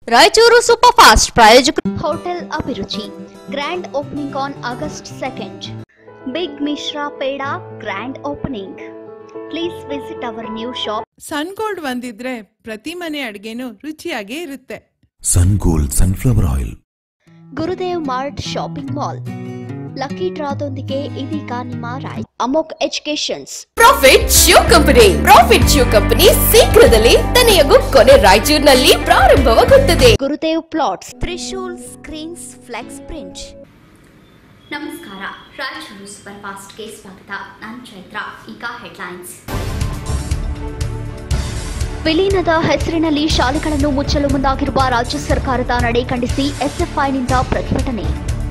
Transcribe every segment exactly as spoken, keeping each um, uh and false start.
Raichur super fast ಪ್ರಾಯೋಜಕ hotel Abhiruchi grand opening on August second. Big Mishra peda grand opening. Please visit our new shop. Sun gold ಒಂದಿದ್ರೆ ಪ್ರತಿ ಮನೆ ಅಡಿಗೆನೂ ರುಚಿಯಾಗೇ ಇರುತ್ತೆ. Sun gold sunflower oil. Gurudev mart shopping mall. Lucky ಡ್ರಾದೊಂದಿಗೆ ಇದೀಗ ನಿಮ್ಮ ರಾಯ್ Amogh educations. Profit shoe company profit shoe company ಶೀಘ್ರದಲ್ಲೇ ತನೆಯಗೂ ಕೊನೆ ರಾಯಚೂರಿನಲ್ಲಿ ಪ್ರಾರಂಭವಾಗುತ್ತದೆ. Gurudev plots, Trishul screens, flex print. ನಮಸ್ಕಾರ, ರಾಯಚೂರು ಸೂಪರ್ ಫಾಸ್ಟ್ಗೆ ಸ್ವಾಗತ. ನಾನು ಚೈತ್ರ. ಈಗ ಹೆಡ್ಲೈನ್ಸ್. ವಿಲೀನದ ಹೆಸರಿನಲ್ಲಿ ಶಾಲೆಗಳನ್ನು ಮುಚ್ಚಲು ಮುಂದಾಗಿರುವ ರಾಜ್ಯ ಸರ್ಕಾರದ ನಡೆ ಖಂಡಿಸಿ ಎಸ್ಎಫ್ಐನಿಂದ ಪ್ರತಿಭಟನೆ.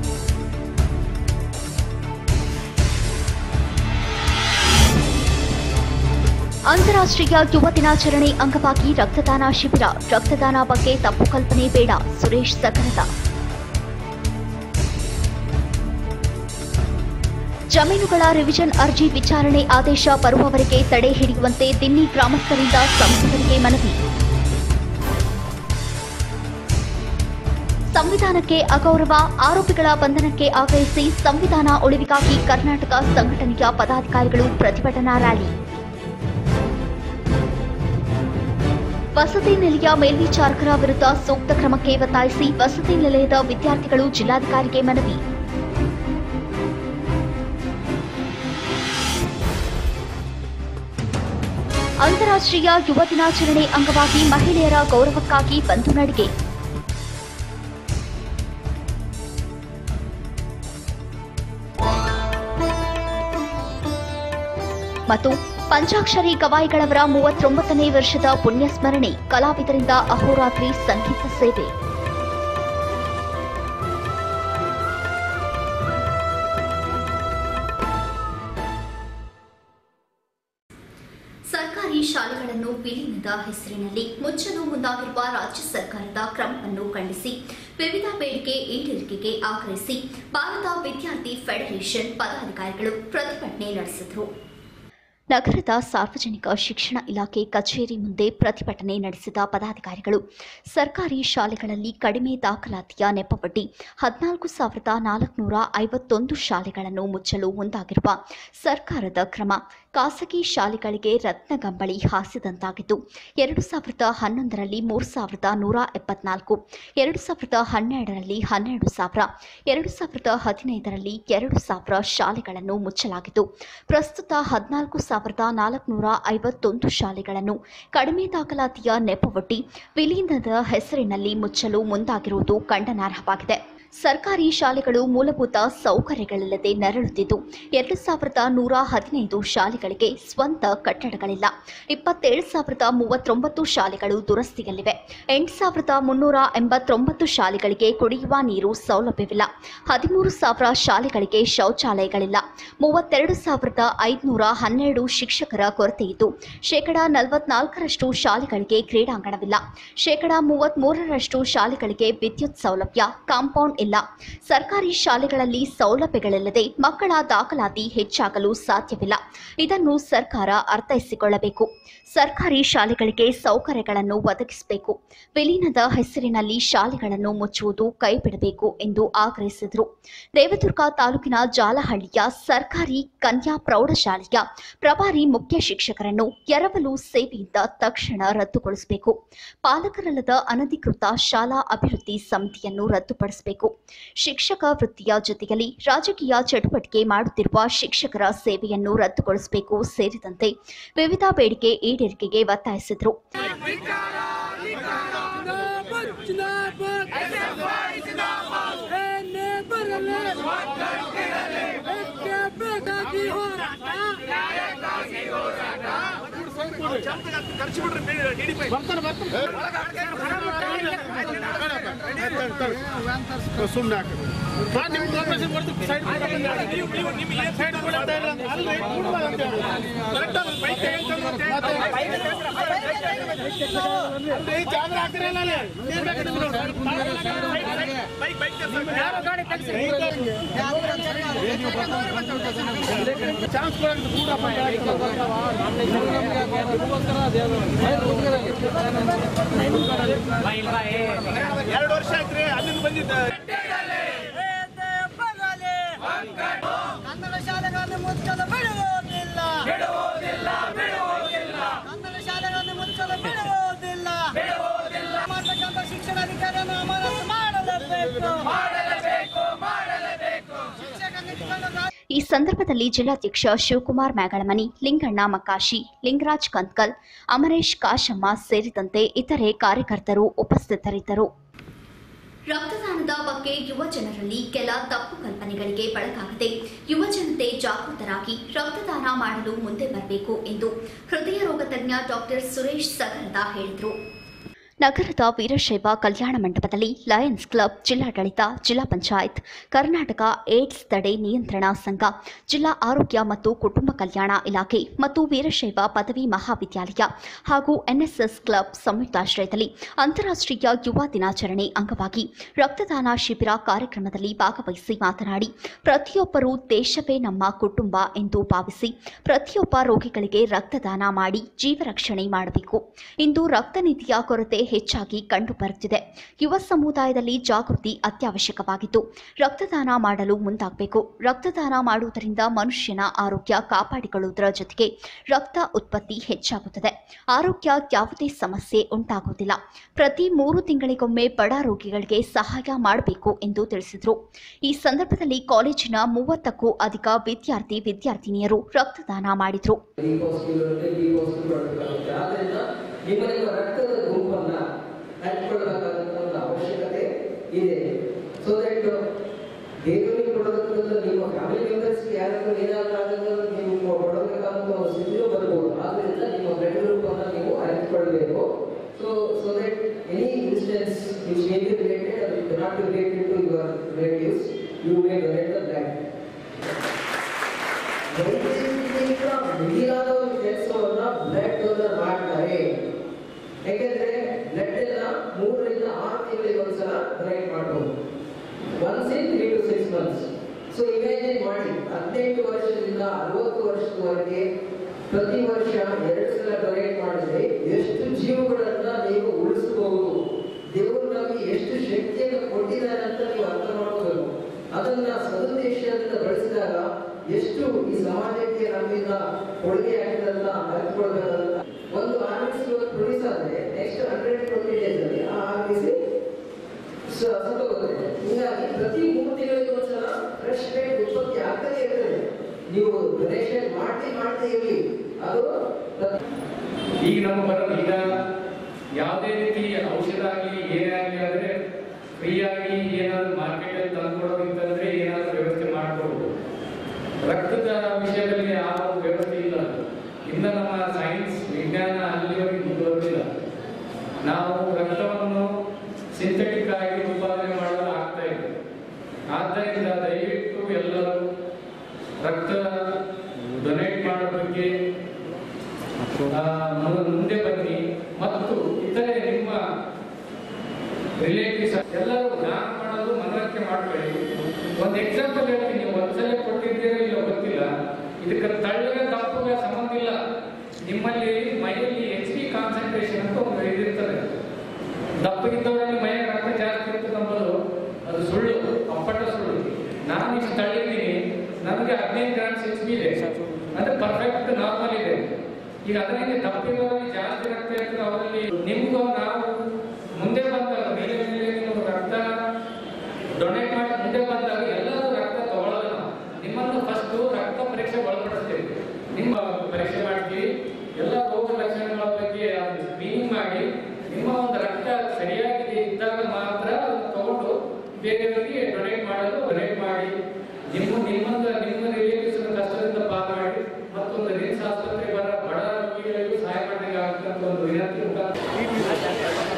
ಅಂತಾರಾಷ್ಟ್ರೀಯ ಯುವ ದಿನಾಚರಣೆ ಅಂಗವಾಗಿ ರಕ್ತದಾನ ಶಿಬಿರ. ರಕ್ತದಾನ ಬಗ್ಗೆ ತಪ್ಪು ಕಲ್ಪನೆ ಬೇಡ, ಸುರೇಶ್ ಸಕರದ. ಜಮೀನುಗಳ ರಿವಿಷನ್ ಅರ್ಜಿ ವಿಚಾರಣೆ ಆದೇಶ ಬರುವವರೆಗೆ ತಡೆ ಹಿಡಿಯುವಂತೆ ದಿನ್ನಿ ಗ್ರಾಮಸ್ಥರಿಂದ ಸಂಸದರಿಗೆ ಮನವಿ. ಸಂವಿಧಾನಕ್ಕೆ ಅಗೌರವ, ಆರೋಪಿಗಳ ಬಂಧನಕ್ಕೆ ಆಗ್ರಹಿಸಿ ಸಂವಿಧಾನ ಉಳಿವಿಗಾಗಿ ಕರ್ನಾಟಕ ಸಂಘಟನೆಯ ಪದಾಧಿಕಾರಿಗಳು ಪ್ರತಿಭಟನಾ ರ್ಯಾಲಿ. ವಸತಿ ನಿಲಯ ಮೇಲ್ವಿಚಾರಕರ ವಿರುದ್ಧ ಸೂಕ್ತ ಕ್ರಮಕ್ಕೆ ಒತ್ತಾಯಿಸಿ ವಸತಿ ನಿಲಯದ ವಿದ್ಯಾರ್ಥಿಗಳು ಜಿಲ್ಲಾಧಿಕಾರಿಗೆ ಮನವಿ. ಅಂತಾರಾಷ್ಟ್ರೀಯ ಯುವ ದಿನಾಚರಣೆ ಅಂಗವಾಗಿ ಮಹಿಳೆಯರ ಗೌರವಕ್ಕಾಗಿ ಬಂದು ನಡಿಗೆ. ಮತ್ತು ಪಂಚಾಕ್ಷರಿ ಗವಾಯಿಗಳವರ ಮೂವತ್ತೊಂಬತ್ತನೇ ವರ್ಷದ ಪುಣ್ಯಸ್ಮರಣೆ. ಕಲಾವಿದರಿಂದ ಅಹೋರಾತ್ರಿ ಸಂಗೀತ ಸೇವೆ. ಸರ್ಕಾರಿ ಶಾಲೆಗಳನ್ನು ವಿಲೀನದ ಹೆಸರಿನಲ್ಲಿ ಮುಚ್ಚಲು ಮುಂದಾಗಿರುವ ರಾಜ್ಯ ಸರ್ಕಾರದ ಕ್ರಮವನ್ನು ಖಂಡಿಸಿ ವಿವಿಧ ಬೇಡಿಕೆ ಈಡೇರಿಕೆಗೆ ಆಗ್ರಹಿಸಿ ಭಾರತ ವಿದ್ಯಾರ್ಥಿ ಫೆಡರೇಷನ್ ಪದಾಧಿಕಾರಿಗಳು ಪ್ರತಿಭಟನೆ ನಡೆಸಿದರು. ನಗರದ ಸಾರ್ವಜನಿಕ ಶಿಕ್ಷಣ ಇಲಾಖೆ ಕಚೇರಿ ಮುಂದೆ ಪ್ರತಿಭಟನೆ ನಡೆಸಿದ ಪದಾಧಿಕಾರಿಗಳು ಸರ್ಕಾರಿ ಶಾಲೆಗಳಲ್ಲಿ ಕಡಿಮೆ ದಾಖಲಾತಿಯ ನೆಪವೊಡ್ಡಿ ಹದಿನಾಲ್ಕು ಸಾವಿರದ ನಾಲ್ಕುನೂರ ಐವತ್ತೊಂದು ಶಾಲೆಗಳನ್ನು ಮುಚ್ಚಲು ಮುಂದಾಗಿರುವ ಸರ್ಕಾರದ ಕ್ರಮ ಖಾಸಗಿ ಶಾಲೆಗಳಿಗೆ ರತ್ನಗಂಬಳಿ ಹಾಸಿದಂತಾಗಿದ್ದು, ಎರಡು ಸಾವಿರದ ಹನ್ನೊಂದರಲ್ಲಿ ಮೂರು ಸಾವಿರದ ನೂರ ಎಪ್ಪತ್ನಾಲ್ಕು, ಎರಡು ಸಾವಿರದ ಹನ್ನೆರಡರಲ್ಲಿ ಹನ್ನೆರಡು ಸಾವಿರ, ಎರಡು ಸಾವಿರದ ಹದಿನೈದರಲ್ಲಿ ಎರಡು ಸಾವಿರ ಶಾಲೆಗಳನ್ನು ಮುಚ್ಚಲಾಗಿದ್ದು, ಪ್ರಸ್ತುತ ಹದಿನಾಲ್ಕು ಸಾವಿರದ ನಾಲ್ಕುನೂರ ಐವತ್ತೊಂದು ಶಾಲೆಗಳನ್ನು ಕಡಿಮೆ ದಾಖಲಾತಿಯ ನೆಪವೊಡ್ಡಿ ವಿಲೀನದ ಹೆಸರಿನಲ್ಲಿ ಮುಚ್ಚಲು ಮುಂದಾಗಿರುವುದು ಖಂಡನಾರ್ಹವಾಗಿದೆ. ಸರ್ಕಾರಿ ಶಾಲೆಗಳು ಮೂಲಭೂತ ಸೌಕರ್ಯಗಳಿಲ್ಲದೆ ನರಳುತ್ತಿದ್ದು, ಎರಡು ಸಾವಿರದ ನೂರ ಹದಿನೈದು ಶಾಲೆಗಳಿಗೆ ಸ್ವಂತ ಕಟ್ಟಡಗಳಿಲ್ಲ. ಇಪ್ಪತ್ತೇಳು ಸಾವಿರದ ಮೂವತ್ತೊಂಬತ್ತು ಶಾಲೆಗಳು ದುರಸ್ತಿಯಲ್ಲಿವೆ. ಎಂಟು ಸಾವಿರದ ಮುನ್ನೂರ ಎಂಬತ್ತೊಂಬತ್ತು ಶಾಲೆಗಳಿಗೆ ಕುಡಿಯುವ ನೀರು ಸೌಲಭ್ಯವಿಲ್ಲ. ಹದಿಮೂರು ಸಾವಿರ ಶಾಲೆಗಳಿಗೆ ಶೌಚಾಲಯಗಳಿಲ್ಲ. ಮೂವತ್ತೆರಡು ಸಾವಿರದ ಐದುನೂರ ಹನ್ನೆರಡು ಶಿಕ್ಷಕರ ಕೊರತೆ ಇದ್ದು, ಶೇಕಡಾ ನಲವತ್ನಾಲ್ಕರಷ್ಟು ಶಾಲೆಗಳಿಗೆ ಕ್ರೀಡಾಂಗಣವಿಲ್ಲ. ಶೇಕಡಾ ಮೂವತ್ಮೂರರಷ್ಟು ಶಾಲೆಗಳಿಗೆ ವಿದ್ಯುತ್ ಸೌಲಭ್ಯ, ಕಾಂಪೌಂಡ್ ಇಲ್ಲ. ಸರ್ಕಾರಿ ಶಾಲೆಗಳಲ್ಲಿ ಸೌಲಭ್ಯಗಳಿಲ್ಲದೆ ಮಕ್ಕಳ ದಾಖಲಾತಿ ಹೆಚ್ಚಾಗಲು ಸಾಧ್ಯವಿಲ್ಲ. ಇದನ್ನು ಸರ್ಕಾರ ಅರ್ಥೈಸಿಕೊಳ್ಳಬೇಕು. ಸರ್ಕಾರಿ ಶಾಲೆಗಳಿಗೆ ಸೌಕರ್ಯಗಳನ್ನು ಒದಗಿಸಬೇಕು. ವಿಲೀನದ ಹೆಸರಿನಲ್ಲಿ ಶಾಲೆಗಳನ್ನು ಮುಚ್ಚುವುದು ಕೈಬಿಡಬೇಕು ಎಂದು ಆಗ್ರಹಿಸಿದರು. ದೇವದುರ್ಗ ತಾಲೂಕಿನ ಜಾಲಹಳ್ಳಿಯ ಸರ್ಕಾರಿ ಕನ್ಯಾ ಪ್ರೌಢಶಾಲೆಯ ಪ್ರಭಾರಿ ಮುಖ್ಯ ಶಿಕ್ಷಕರನ್ನು ಎರವಲು ಸೇವೆಯಿಂದ ತಕ್ಷಣ ರದ್ದುಗೊಳಿಸಬೇಕು. ಪಾಲಕರಲ್ಲದ ಅನಧಿಕೃತ ಶಾಲಾ ಅಭಿವೃದ್ಧಿ ಸಮಿತಿಯನ್ನು ರದ್ದುಪಡಿಸಬೇಕು. ಶಿಕ್ಷಕ ವೃತ್ತಿಯ ಜೊತೆಯಲ್ಲಿ ರಾಜಕೀಯ ಚಟುವಟಿಕೆ ಮಾಡುತ್ತಿರುವ ಶಿಕ್ಷಕರ ಸೇವೆಯನ್ನು ರದ್ದುಗೊಳಿಸಬೇಕು ಸೇರಿದಂತೆ ವಿವಿಧ ಬೇಡಿಕೆ ಈಡೇರಿಕೆಗೆ ಒತ್ತಾಯಿಸಿದರು. ಚಾನ್ಸ್ ಬಂದಿದ್ದಾರೆ. ಕನ್ನಡ ಶಾಲೆಗಳನ್ನು ಮುಚ್ಚಲು ಬಿಡುವುದಿಲ್ಲ, ಬಿಡುವುದಿಲ್ಲ, ಬಿಡುವುದಿಲ್ಲ, ಕನ್ನಡ ಶಾಲೆಗಳನ್ನು ಮುಚ್ಚಲು ಬಿಡುವುದಿಲ್ಲ, ಬಿಡುವುದಿಲ್ಲ. ಮಾಡತಕ್ಕಂಥ ಶಿಕ್ಷಣಾಧಿಕಾರಿಯನ್ನು ಅಮಾನತು ಮಾಡಲೇಬೇಕು, ಮಾಡಲೇಬೇಕು, ಮಾಡಲೇಬೇಕು. ಶಿಕ್ಷಕ ನಿಷ್ಕರ್ಷ. ಈ ಸಂದರ್ಭದಲ್ಲಿ ಜಿಲ್ಲಾಧ್ಯಕ್ಷ ಶಿವಕುಮಾರ್ ಮ್ಯಾಗಳಮನಿ, ಲಿಂಗಣ್ಣ ಮಕಾಶಿ, ಲಿಂಗರಾಜ್ ಕಂತ್ಕಲ್, ಅಮರೇಶ್ ಕಾಶಮ್ಮ ಸೇರಿದಂತೆ ಇತರೆ ಕಾರ್ಯಕರ್ತರು ಉಪಸ್ಥಿತರಿದ್ದರು. ರಕ್ತದಾನದ ಬಗ್ಗೆ ಯುವ ಜನರಲ್ಲಿ ಕೆಲ ತಪ್ಪು ಕಲ್ಪನೆಗಳಿಗೆ ಒಳಗಾಗದೆ ಯುವ ಜನತೆ ಜಾಗೃತರಾಗಿ ರಕ್ತದಾನ ಮಾಡಲು ಮುಂದೆ ಬರಬೇಕು ಎಂದು ಹೃದಯ ರೋಗ ತಜ್ಞ ಡಾಕ್ಟರ್ ಸುರೇಶ್ ಸಗರದ ಹೇಳಿದರು. ನಗರದ ವೀರಶೈವ ಕಲ್ಯಾಣ ಮಂಟಪದಲ್ಲಿ ಲಯನ್ಸ್ ಕ್ಲಬ್, ಜಿಲ್ಲಾಡಳಿತ, ಜಿಲ್ಲಾ ಪಂಚಾಯತ್, ಕರ್ನಾಟಕ ಏಡ್ಸ್ ತಡೆ ನಿಯಂತ್ರಣ ಸಂಘ, ಜಿಲ್ಲಾ ಆರೋಗ್ಯ ಮತ್ತು ಕುಟುಂಬ ಕಲ್ಯಾಣ ಇಲಾಖೆ ಮತ್ತು ವೀರಶೈವ ಪದವಿ ಮಹಾವಿದ್ಯಾಲಯ ಹಾಗೂ ಎನ್ಎಸ್ಎಸ್ ಕ್ಲಬ್ ಸಂಯುಕ್ತಾಶ್ರಯದಲ್ಲಿ ಅಂತಾರಾಷ್ಟ್ರೀಯ ಯುವ ದಿನಾಚರಣೆ ಅಂಗವಾಗಿ ರಕ್ತದಾನ ಶಿಬಿರ ಕಾರ್ಯಕ್ರಮದಲ್ಲಿ ಭಾಗವಹಿಸಿ ಮಾತನಾಡಿ, ಪ್ರತಿಯೊಬ್ಬರೂ ದೇಶವೇ ನಮ್ಮ ಕುಟುಂಬ ಎಂದು ಭಾವಿಸಿ ಪ್ರತಿಯೊಬ್ಬ ರೋಗಿಗಳಿಗೆ ರಕ್ತದಾನ ಮಾಡಿ ಜೀವ ರಕ್ಷಣೆ ಮಾಡಬೇಕು. ಇಂದು ರಕ್ತನಿಧಿಯ ಕೊರತೆ ಹೆಚ್ಚಾಗಿ ಕಂಡುಬರುತ್ತಿದೆ. ಯುವ ಸಮುದಾಯದಲ್ಲಿ ಜಾಗೃತಿ ಅತ್ಯವಶ್ಯಕವಾಗಿದ್ದು ರಕ್ತದಾನ ಮಾಡಲು ಮುಂದಾಗಬೇಕು. ರಕ್ತದಾನ ಮಾಡುವುದರಿಂದ ಮನುಷ್ಯನ ಆರೋಗ್ಯ ಕಾಪಾಡಿಕೊಳ್ಳುವುದರ ಜೊತೆಗೆ ರಕ್ತ ಉತ್ಪತ್ತಿ ಹೆಚ್ಚಾಗುತ್ತದೆ. ಆರೋಗ್ಯ ಯಾವುದೇ ಸಮಸ್ಯೆ ಉಂಟಾಗುವುದಿಲ್ಲ. ಪ್ರತಿ ಮೂರು ತಿಂಗಳಿಗೊಮ್ಮೆ ಬಡ ರೋಗಿಗಳಿಗೆ ಸಹಾಯ ಮಾಡಬೇಕು ಎಂದು ತಿಳಿಸಿದರು. ಈ ಸಂದರ್ಭದಲ್ಲಿ ಕಾಲೇಜಿನ ಮೂವತ್ತಕ್ಕೂ ಅಧಿಕ ವಿದ್ಯಾರ್ಥಿ ವಿದ್ಯಾರ್ಥಿನಿಯರು ರಕ್ತದಾನ ಮಾಡಿದರು. ನಿಮ್ಮ ರಕ್ತದ ಗುಂಪನ್ನ ಹಂಚಿಕೊಳ್ಳಬೇಕಾದಂತ ಒಂದು ಅವಶ್ಯಕತೆ ಇದೆ. ಸೊ ದಟ್ ಬೇರೆಯವರಿಗೆ ಕೊಡೋದಕ್ಕಿಂತ ನಿಮ್ಮ ಫ್ಯಾಮಿಲಿ ಮೆಂಬರ್ಸ್ ಯಾರಾದ್ರೂ ಏನಾದ್ರೂ ಆದಾಗ ನೀವು ಕೊಡಬೇಕಾದಂತ ಒಂದು ಸ್ಥಿತಿಯೂ ಬರ್ಬೋದು. ಆದ್ರಿಂದ ನಿಮ್ಮ ಬ್ಲಡ್ ಗ್ರೂಪ್ ಅನ್ನ ನೀವು ಹಂಚಿಕೊಳ್ಬೇಕು. So so that any incidence which may be related ಅದು cannot be related to your relatives, you may donate the blood. ಮಿಗಿಲಾದ ಒಂದು ಕೆಲಸವನ್ನ ಬ್ಲಡ್ ಡೋನರ್ ಮಾಡ್ತಾರೆ. ಯಾಕೆಂದ್ರೆ ಬ್ಲಡ್ ಎಲ್ಲ ಮೂರರಿಂದ ಆರು ತಿಂಗಳಿಗೆ ಒಂದ್ಸಲ ಡೊನೇಟ್ ಮಾಡಬಹುದು. Once in three to six months. So imagine ಮಾಡಿ, ಹದಿನೆಂಟು ವರ್ಷದಿಂದ ಅರವತ್ತು ವರ್ಷದವರೆಗೆ ಪ್ರತಿ ವರ್ಷ ಎರಡು ಸಲ ಡೊನೇಟ್ ಮಾಡಿದ್ರೆ ಎಷ್ಟು ಜೀವಗಳನ್ನ ನೀವು ಉಳಿಸಬಹುದು, ದೇವರು ನಮಗೆ ಎಷ್ಟು ಶಕ್ತಿಯನ್ನು ಕೊಟ್ಟಿದ್ದಾರೆ ಅಂತ ನೀವು ಅರ್ಥ ಮಾಡ್ಕೋಬೇಕು. ಅದನ್ನ ಸದುದ್ದೇಶದಿಂದ ಬಳಸಿದಾಗ ಎಷ್ಟು ಈ ಸಮಾಜಕ್ಕೆ ನಮ್ಮಿಂದ ಕೊಡುಗೆ ಆಗ್ತದೆ ಅಂತ ಅರಿತುಕೊಳ್ಬೇಕಾದಂತ ಒಂದು ಆರ್ಮಿಸಿ ಪ್ರೊಡ್ಯೂಸ್ ಆದ್ರೆ ನೆಕ್ಸ್ಟ್ ಹಂಡ್ರೆಡ್ ಟ್ವೆಂಟಿ ಡೇಸ್ ಅಲ್ಲಿ ಆ ಆರ್ಮಿಸಿ ಸತ್ತೋಗುತ್ತೆ. ಹೀಗಾಗಿ ಪ್ರತಿ ಮೂರು ತಿಂಗಳಿಗೆ ಒಂದ್ಸಲ ಫ್ರೆಶ್ ಬ್ಲಡ್ ಉತ್ಪತ್ತಿ ಆಗ್ತಾನೆ ಇರ್ತದೆ. ನೀವು ಡೊನೇಷನ್ ಮಾಡಿ ಮಾಡ್ತಾ ಇರಲಿ. ಅದು ಈಗ ನಮ್ಮ ಬರೋದು ಈಗ ಯಾವುದೇ ರೀತಿ ಔಷಧ ಆಗಲಿ ಏನೇ ಆಗಲಿ ಆದರೆ ಫ್ರೀಯಾಗಿ ಏನಾದ್ರು ಮಾರ್ಕೆಟ್ ಅಲ್ಲಿ ತಂದ್ಕೊಡೋದಿತ್ತಂದ್ರೆ ಏನಾದ್ರು ವ್ಯವಸ್ಥೆ ಮಾಡಿಕೊಡ್ಬೋದು. ರಕ್ತದ ವಿಷಯದಲ್ಲಿ ಯಾವ ವ್ಯವಸ್ಥೆ ಇಲ್ಲ. ಇನ್ನು ನಮ್ಮ ಸೈನ್ಸ್ ವಿಜ್ಞಾನ ಅಲ್ಲಿವರೆಗೆ ಮುಂದುವರೆದಿಲ್ಲ. ನಾವು ರಕ್ತವನ್ನು ಸಿಂಥೆಟಿಕ್ ಆಗಿ ಉತ್ಪಾದನೆ ಮಾಡಲು ಆಗ್ತಾ ಇದೆ. ಆದ್ದರಿಂದ ದಯವಿಟ್ಟು ಎಲ್ಲರೂ ರಕ್ತ ಡೊನೇಟ್ ಮಾಡೋ ಬಗ್ಗೆ ಮುಂದೆ ಬನ್ನಿ ಮತ್ತು ಇತರೆ ನಿಮ್ಮ ರಿಲೇಟಿವ್ಸ್ ಎಲ್ಲರೂ ದಾನ ಮಾಡೋದು ಮನವರಿಕೆ ಮಾಡಬೇಡಿ. ಒಂದು ಎಕ್ಸಾಂಪಲ್ ಹೇಳ್ತೀನಿ, ನೀವು ಒಂದ್ಸಲ ಕೊಟ್ಟಿದ್ದೀರೋ ಇಲ್ಲ ಗೊತ್ತಿಲ್ಲ, ಇದಕ್ಕೆ ತಳ್ಳಗ ದಪ್ಪಗ ಸಂಬಂಧ ಇಲ್ಲ. ನಿಮ್ಮಲ್ಲಿ ಮೈಯಲ್ಲಿ ಎಚ್ ಬಿ ಕಾನ್ಸಂಟ್ರೇಷನ್ ಅಂತ ಒಂದು ಇದಿರ್ತದೆ. ದಪ್ಪಗಿದ್ದವರಲ್ಲಿ ಮೈಯ ರಕ್ತ ಜಾಸ್ತಿ ಇರ್ತದೆ ಅಂಬೋದು ಅದು ಸುಳ್ಳು, ಅಪ್ಪಟ ಸುಳ್ಳು. ನಾನು ಇಷ್ಟು ತಳ್ಳಿದ್ದೀನಿ, ನನಗೆ ಹದಿನೈದು ಗ್ರಾಮ್ಸ್ ಎಚ್ ಬಿ ಇದೆ, ಅಂದ್ರೆ ಪರ್ಫೆಕ್ಟ್ ನಾರ್ಮಲ್ ಇದೆ. ಈಗ ಅದರಲ್ಲಿ ದಪ್ಪಿರೋರಲ್ಲಿ ಜಾಸ್ತಿ ರಕ್ತ ಇರ್ತದೆ. ಅವರಲ್ಲಿ ನಿಮ್ಗೂ ನಾವು ಮುಂದೆ ಬಂದಾಗ ಮೇಲೆ ಮೇಲೆ ನೀವು ರಕ್ತ ಡೊನೇಟ್ ಮಾಡಿ ಮುಂದೆ ಬಂದಾಗ ಎಲ್ಲರೂ ರಕ್ತ ತಗೊಳ್ಳೋದು. ನಾವು ನಿಮ್ಮನ್ನು ಫಸ್ಟ್ ರಕ್ತ ಪರೀಕ್ಷೆ ಒಳಪಡಿಸ್ತೇವೆ. ನಿಮ್ಮ ಪರೀಕ್ಷೆ ಮಾಡ್ತೀವಿ, ಎಲ್ಲ ರೋಗ ಲಕ್ಷಣಗಳ ಬಗ್ಗೆ ಸ್ಕ್ರೀನಿಂಗ್ ಮಾಡಿ ನಿಮ್ಮ ಒಂದು ರಕ್ತ ಸರಿಯಾಗಿದೆ ಇದ್ದಾಗ ಮಾತ್ರ ಅದನ್ನು ತಗೊಂಡು ಬೇರೆಯವರಿಗೆ ಡೊನೇಟ್ ಮಾಡಲು ಡೊನೇಟ್ ಮಾಡಿ ನಿಮ್ಮ ನಿಮ್ಮಂತ ನಿಮ್ಮ ರಿಲೇಟಿವ್ಸ್ ಕಷ್ಟದಿಂದ ಪಾರ್ ಮಾಡಿ ಮತ್ತೊಂದು ರಿಮ್ಸ್ ಆಸ್ಪತ್ರೆಗೆ ಬರ ಬಡ ರೋಗಿಗಳಿಗೂ ಸಹಾಯ ಮಾಡಿದಂಗೆ ಆಗ್ತಕ್ಕಂಥ ಒಂದು ವಿನಂತಿ ಉಂಟಾಗ್ತದೆ.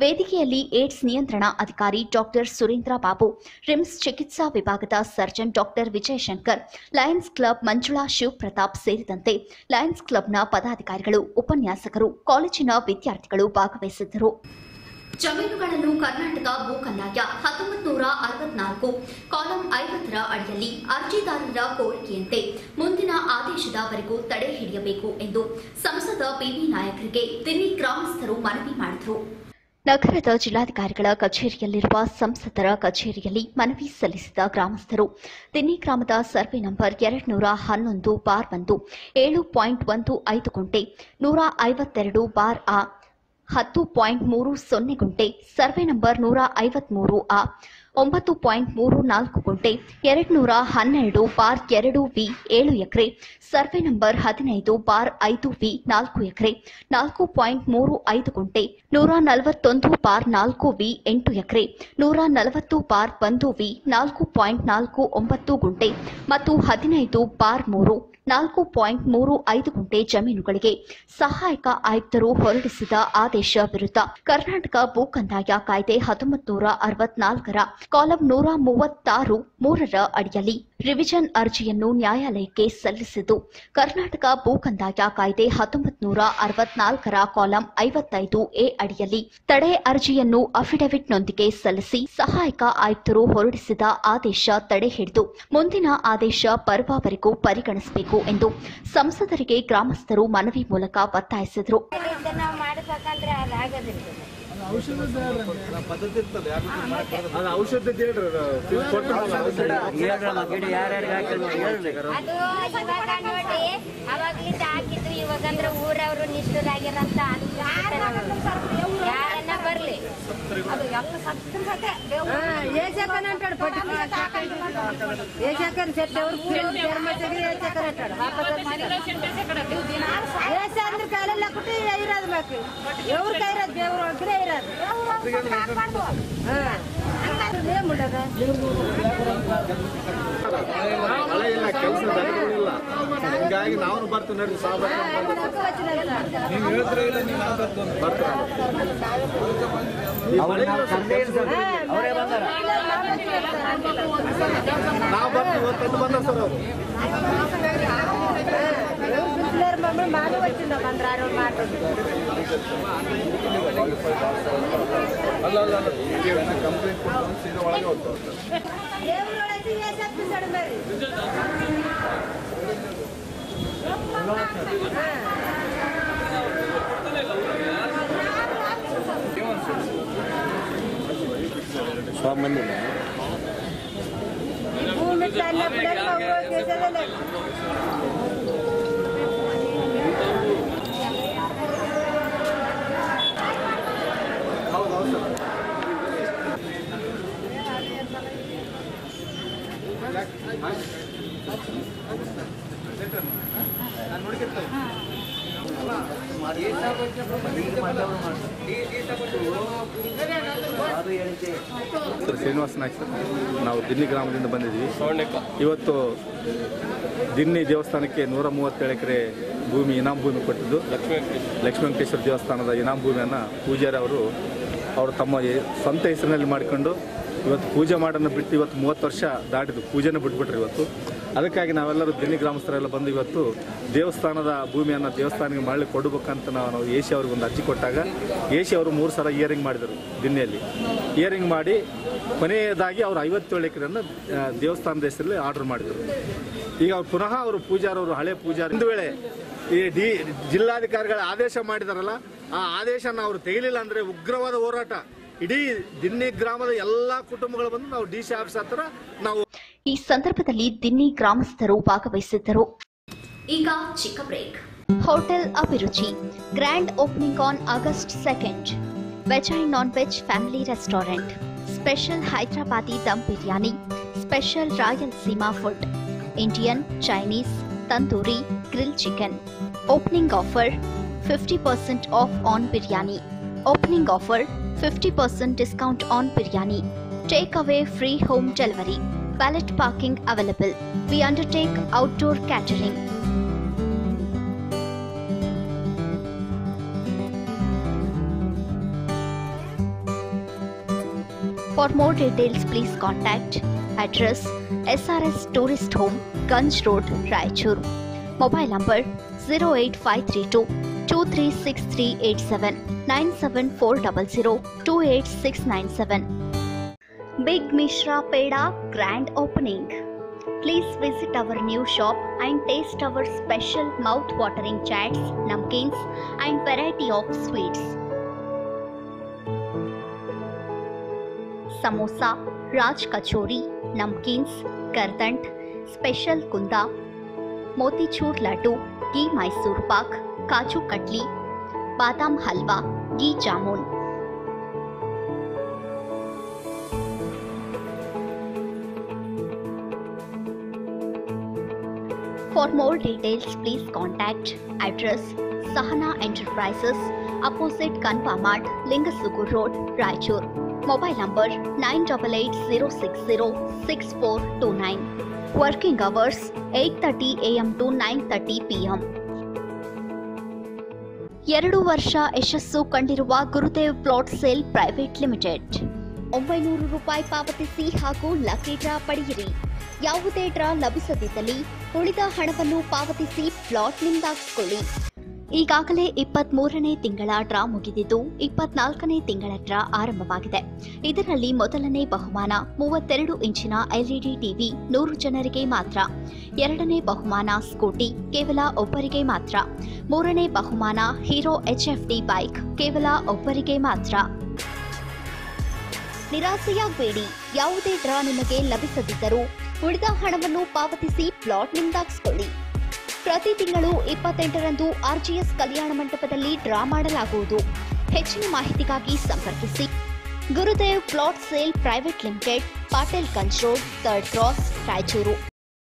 ವೇದಿಕೆಯಲ್ಲಿ ಏಡ್ಸ್ ನಿಯಂತ್ರಣ ಅಧಿಕಾರಿ ಡಾಕ್ಟರ್ ಸುರೇಂದ್ರ ಬಾಬು, ರಿಮ್ಸ್ ಚಿಕಿತ್ಸಾ ವಿಭಾಗದ surgeon doctor Vijayashankar, lions club Manjula Shivapratap ಸೇರಿದಂತೆ ಲಯನ್ಸ್ ಕ್ಲಬ್ನ ಪದಾಧಿಕಾರಿಗಳು, ಉಪನ್ಯಾಸಕರು, ಕಾಲೇಜಿನ ವಿದ್ಯಾರ್ಥಿಗಳು ಭಾಗವಹಿಸಿದ್ದರು. ಜಮೀನುಗಳನ್ನು ಕರ್ನಾಟಕ ಭೂ ಕಂದಾಯ ಹತ್ತೊಂಬತ್ತು ನೂರ ಅರವತ್ನಾಲ್ಕು ಕಾಲಂ ಐವತ್ತರ ಅಡಿಯಲ್ಲಿ ಅರ್ಜಿದಾರರ ಕೋರಿಕೆಯಂತೆ ಮುಂದಿನ ಆದೇಶದವರೆಗೂ ತಡೆ ಹಿಡಿಯಬೇಕು ಎಂದು ಸಂಸದ ಬಿವಿ ನಾಯಕರಿಗೆ ದಿಲ್ಲಿ ಗ್ರಾಮಸ್ಥರು ಮನವಿ ಮಾಡಿದರು. ನಗರದ ಜಿಲ್ಲಾಧಿಕಾರಿಗಳ ಕಚೇರಿಯಲ್ಲಿರುವ ಸಂಸದರ ಕಚೇರಿಯಲ್ಲಿ ಮನವಿ ಸಲ್ಲಿಸಿದ ಗ್ರಾಮಸ್ಥರು ದಿನ್ನಿ ಗ್ರಾಮದ ಸರ್ವೆ ನಂಬರ್ ಎರಡು ನೂರ ಹನ್ನೊಂದು ಬಾರ್ ಒಂದು ಏಳು ಪಾಯಿಂಟ್ ಒಂದು ಐದು ಗುಂಟೆ ನೂರ ಐವತ್ತೆರಡು ಬಾರ್ ಆ ಹತ್ತು ಪಾಯಿಂಟ್ ಮೂರು ಸೊನ್ನೆ ಗುಂಟೆ ಸರ್ವೆ ನಂಬರ್ ನೂರ ಐವತ್ಮೂರು ಆ ಒಂಬತ್ತು ಪಾಯಿಂಟ್ ಮೂರು ನಾಲ್ಕು ಗುಂಟೆ ಎರಡು ನೂರ ಹನ್ನೆರಡು ಬಾರ್ ಎರಡು ವಿ ಏಳು ಎಕರೆ ಸರ್ವೆ ನಂಬರ್ ಹದಿನೈದು ಬಾರ್ ಐದು ವಿ ನಾಲ್ಕು ಎಕರೆ ನಾಲ್ಕು ಪಾಯಿಂಟ್ ಮೂರು ಐದು ಗುಂಟೆ ನೂರ ನಲವತ್ತೊಂದು ಬಾರ್ ನಾಲ್ಕು ವಿ ಎಂಟು ಎಕರೆ ನೂರ ನಲವತ್ತು ಬಾರ್ ಒಂದು ವಿ ನಾಲ್ಕು ಪಾಯಿಂಟ್ ನಾಲ್ಕು ಒಂಬತ್ತು ಗುಂಟೆ ಮತ್ತು ಹದಿನೈದು ಬಾರ್ ಮೂರು ನಾಲ್ಕು ಪಾಯಿಂಟ್ ಮೂರು ಐದು ಗುಂಟೆ ಜಮೀನುಗಳಿಗೆ ಸಹಾಯಕ ಆಯುಕ್ತರು ಹೊರಡಿಸಿದ ಆದೇಶ ವಿರುದ್ಧ ಕರ್ನಾಟಕ ಭೂ ಕಂದಾಯ ಕಾಯ್ದೆ ಹತ್ತೊಂಬತ್ತು ನೂರ ಅರವತ್ನಾಲ್ಕರ ಕಾಲಂ ನೂರ ಮೂವತ್ತಾರು ಮೂರರ ಅಡಿಯಲ್ಲಿ ರಿವಿಷನ್ ಅರ್ಜಿಯನ್ನು ನ್ಯಾಯಾಲಯಕ್ಕೆ ಸಲ್ಲಿಸಿದ್ದು, ಕರ್ನಾಟಕ ಭೂ ಕಂದಾಯ ಕಾಯ್ದೆ ಹತ್ತೊಂಬತ್ತು ನೂರ ಅರವತ್ನಾಲ್ಕರ ಕಾಲಂ ಐವತ್ತೈದು ಎ ಅಡಿಯಲ್ಲಿ ತಡೆ ಅರ್ಜಿಯನ್ನು ಅಫಿಡವಿಟ್ನೊಂದಿಗೆ ಸಲ್ಲಿಸಿ ಸಹಾಯಕ ಆಯುಕ್ತರು ಹೊರಡಿಸಿದ ಆದೇಶ ತಡೆ ಹಿಡಿದು ಮುಂದಿನ ಆದೇಶ ಬರುವವರೆಗೂ ಪರಿಗಣಿಸಬೇಕು ಎಂದು ಸಂಸದರಿಗೆ ಗ್ರಾಮಸ್ಥರು ಮನವಿ ಮೂಲಕ ಒತ್ತಾಯಿಸಿದರು. ಅವಾಗ್ಲಿಂದ ಹಾಕಿದ್ರು, ಇವಾಗಂದ್ರೆ ಊರವರು ನಿಷ್ಠರಾಗಿರಂತ ಯಾರನ್ನ ಬರ್ಲಿ ಅಂದ್ರೆ ಕಾಲೆಲ್ಲ ಕುಟ್ಟಿ ಇರೋದು ಬೇಕು, ಎವ್ರ ಕೈ ಇರೋದು ದೇವ್ರ ಒಬ್ಬರೇ ಇರೋದು. ಮಳೆ ಇಲ್ಲ, ಕೆಲಸ ಇಲ್ಲ, ಹಿಂಗಾಗಿ ನಾವು ಬರ್ತೀವಿ ನೋಡಿ. ನೀವು ಹೇಳಿದ್ರೆ ಇಲ್ಲ, ನೀವು ಬರ್ತೀರ ನಾವು ಬರ್ತೀವಿ. ಇವತ್ತು ಬಂದ ಸರ್ ಅವರು ಮಾಡಿ వచ్చిందా ಬಂದ್ರ ಅಲ್ಲ ಅಲ್ಲ ಕಂಪ್ಲೇಂಟ್ ಕೊಟ್ಟು ಸೀದಾ ಒಳಗೆ ಹೋಗ್ತಾರೆ. सब मंदिर है ಶ್ರೀನಿವಾಸ ನಾಯ್ಕ ಸರ್, ನಾವು ದಿನ್ನಿ ಗ್ರಾಮದಿಂದ ಬಂದಿದ್ವಿ. ಇವತ್ತು ದಿನ್ನಿ ದೇವಸ್ಥಾನಕ್ಕೆ ನೂರ ಮೂವತ್ತೇಳು ಎಕರೆ ಭೂಮಿ ಇನಾಮ್ ಭೂಮಿ ಕೊಟ್ಟಿದ್ದು, ಲಕ್ಷ್ಮೀ ವೆಂಕಟೇಶ್ವರ ದೇವಸ್ಥಾನದ ಇನಾಮ್ ಭೂಮಿಯನ್ನು ಪೂಜಾರಿ ಅವರು ಅವರು ತಮ್ಮ ಸ್ವಂತ ಹೆಸರಿನಲ್ಲಿ ಮಾಡಿಕೊಂಡು ಇವತ್ತು ಪೂಜೆ ಮಾಡೋನ್ನು ಬಿಟ್ಟು ಇವತ್ತು ಮೂವತ್ತು ವರ್ಷ ದಾಟಿದ್ದು ಪೂಜೆನ ಬಿಟ್ಬಿಟ್ರಿ ಇವತ್ತು. ಅದಕ್ಕಾಗಿ ನಾವೆಲ್ಲರೂ ದಿನ್ನಿ ಗ್ರಾಮಸ್ಥರೆಲ್ಲ ಬಂದು ಇವತ್ತು ದೇವಸ್ಥಾನದ ಭೂಮಿಯನ್ನು ದೇವಸ್ಥಾನಕ್ಕೆ ಮಾಡಲಿಕ್ಕೆ ಕೊಡಬೇಕಂತ ನಾವು ಎ ಸಿ ಅವ್ರಿಗೆ ಒಂದು ಅರ್ಜಿ ಕೊಟ್ಟಾಗ ಎ ಸಿ ಅವರು ಮೂರು ಸಲ ಇಯರಿಂಗ್ ಮಾಡಿದರು ದಿನ್ನಿಯಲ್ಲಿ. ಇಯರಿಂಗ್ ಮಾಡಿ ಕೊನೆಯದಾಗಿ ಅವರು ಐವತ್ತೇಳು ಎಕರೆಯನ್ನು ದೇವಸ್ಥಾನದ ಹೆಸರಲ್ಲಿ ಆರ್ಡರ್ ಮಾಡಿದರು. ಈಗ ಅವ್ರು ಪುನಃ ಅವರು ಪೂಜಾರವರು ಹಳೆ ಪೂಜಾರಿ ಒಂದು ವೇಳೆ ಈ ಡಿ ಜಿಲ್ಲಾಧಿಕಾರಿಗಳ ಆದೇಶ ಮಾಡಿದಾರಲ್ಲ, ಆ ಆದೇಶನ ಅವರು ತೆಗಿಲಿಲ್ಲ ಅಂದರೆ ಉಗ್ರವಾದ ಹೋರಾಟ ಇಡೀ ದಿನ್ನಿ ಗ್ರಾಮದ ಎಲ್ಲಾ ಕುಟುಂಬಗಳು ಬಂದು ನಾವು ಡಿ ಸಿ ಆಫೀಸ್ ಹತ್ರ ನಾವು. ಈ ಸಂದರ್ಭದಲ್ಲಿ ದಿನ್ನಿ ಗ್ರಾಮಸ್ಥರು ಭಾಗವಹಿಸಿದ್ದರು. ಈಗ ಚಿಕ್ಕ break. Hotel Abhiruchi grand opening on August second. Veg and non veg family restaurant. Special Hyderabadi dum biryani, special Rayalaseema food, Indian, Chinese, tandoori, grill chicken. Opening offer fifty percent off on biryani. Opening offer fifty percent discount on biryani. Take away free home delivery. Valet parking available. We undertake outdoor catering. For more details, please contact address S R S Tourist Home, Ganj Road, Raichur. Mobile number zero eight five three two, two three six three eight seven, nine seven four zero zero, two eight six nine seven. Big Mishra Peda Grand Opening. Please visit our new shop and taste our special mouth-watering chats, namkeens and variety of sweets. Samosa, Raj Kachori, namkeens, Kardant, Special Kunda, Motichur Laddu, Ghee Mysore Pak, Kaju Katli, Badam Halwa, Ghee Jamun. For more details, please contact address Sahana Enterprises, opposite Kanpa Mart, Lingasugur Road, Raichur. Mobile number nine eight eight zero six zero six four two nine. Working hours eight thirty a m to nine thirty p m. ಎರಡು ವರ್ಷ ಯಶಸ್ಸು ಕಂಡಿರುವ Gurudev plot sale private limited. ಒಂಬೈನೂರು ರೂಪಾಯಿ ಪಾವತಿಸಿ ಹಾಗೂ lucky draw ಪಡೆಯಿರಿ. ಯಾವುದೇ ಡ್ರಾ ಲಭಿಸದಿದ್ದಲ್ಲಿ ಉಳಿದ ಹಣವನ್ನು ಪಾವತಿಸಿ ಪ್ಲಾಟ್ ನಿಂದಾಗಿಸಿಕೊಳ್ಳಿ. ಈಗಾಗಲೇ ಇಪ್ಪತ್ತ್ ಮೂರನೇ ತಿಂಗಳ ಡ್ರಾ ಮುಗಿದಿದ್ದು ಇಪ್ಪತ್ನಾಲ್ಕನೇ ತಿಂಗಳ ಡ್ರಾ ಆರಂಭವಾಗಿದೆ. ಇದರಲ್ಲಿ ಮೊದಲನೇ ಬಹುಮಾನ ಮೂವತ್ತೆರಡು ಇಂಚಿನ ಎಲ್ಇಡಿ ಟಿವಿ ನೂರು ಜನರಿಗೆ ಮಾತ್ರ. ಎರಡನೇ ಬಹುಮಾನ ಸ್ಕೂಟಿ ಕೇವಲ ಒಬ್ಬರಿಗೆ ಮಾತ್ರ. ಮೂರನೇ ಬಹುಮಾನ ಹೀರೋ ಎಚ್ಎಫ್ಡಿ ಬೈಕ್ ಕೇವಲ ಒಬ್ಬರಿಗೆ ಮಾತ್ರ. ನಿರಾಸೆಯಾಗಬೇಡಿ, ಯಾವುದೇ ಡ್ರಾ ನಿಮಗೆ ಲಭಿಸದಿದ್ದರೂ ಉಳಿದ ಹಣವನ್ನು ಪಾವತಿಸಿ ಪ್ಲಾಟ್ ನಿಂದಾಗಿಸಿಕೊಳ್ಳಿ. ಪ್ರತಿ ತಿಂಗಳು ಇಪ್ಪತ್ತೆಂಟರಂದು ಆರ್ಜಿಎಸ್ ಕಲ್ಯಾಣ ಮಂಟಪದಲ್ಲಿ ಡ್ರಾ ಮಾಡಲಾಗುವುದು. ಹೆಚ್ಚಿನ ಮಾಹಿತಿಗಾಗಿ ಸಂಪರ್ಕಿಸಿ Gurudev plot sale private limited, Patil Ganj road, third cross, Raichur.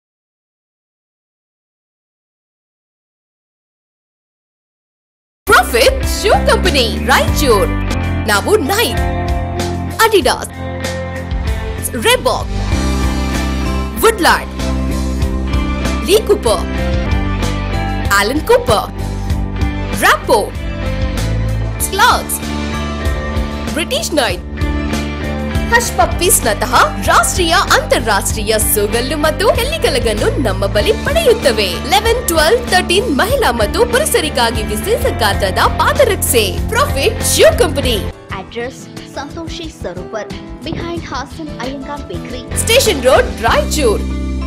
Profit shoe company Raichur. ನಾವು Nike, Adidas, Reebok, Woodland, Lee Cooper, Alan Cooper, Rappo, Slugs, British Knight, Hush Puppies ನಂತಹ ರಾಷ್ಟ್ರೀಯ ಅಂತಾರಾಷ್ಟ್ರೀಯ ಸೋಗಲ್ಲು ಮತ್ತು ಹೆಲ್ಲಿಕಲಗನ್ನು ನಮ್ಮ ಬಳಿ ಪಡೆಯುತ್ತವೆ. ಲೆವೆನ್ ಟ್ವೆಲ್ವ್ ತರ್ಟೀನ್ ಮಹಿಳಾ ಮತ್ತು ಪುರುಷರಿಗಾಗಿ ವಿಶೇಷ ಗಾತ್ರದ ಪಾದರಕ್ಷೆ. Profit shoe company. Address Santoshi Sarovar, behind Hassan Iyengar bakery, station road, Raichur.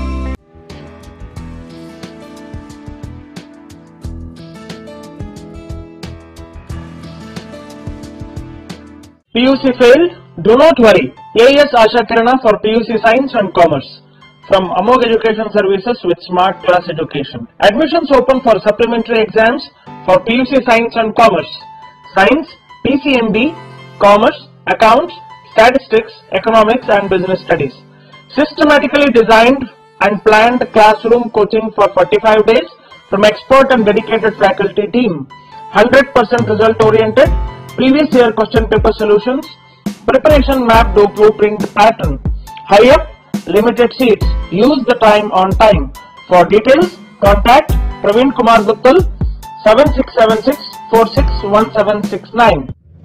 P U C failed? Do not worry. A S Asha Kirana for P U C Science and Commerce from Amog Education Services with Smart Class Education. Admissions open for supplementary exams for P U C Science and Commerce. Science, P C M B, Commerce, Accounts, Statistics, Economics and Business Studies. Systematically designed and planned classroom coaching for forty-five days from expert and dedicated faculty team. one hundred percent result oriented. Previous year question paper solutions, preparation map to blueprint pattern. Hurry up, limited seats. Use the time on time. For details, contact Praveen Kumar Guttal seven six seven six four six one seven six nine.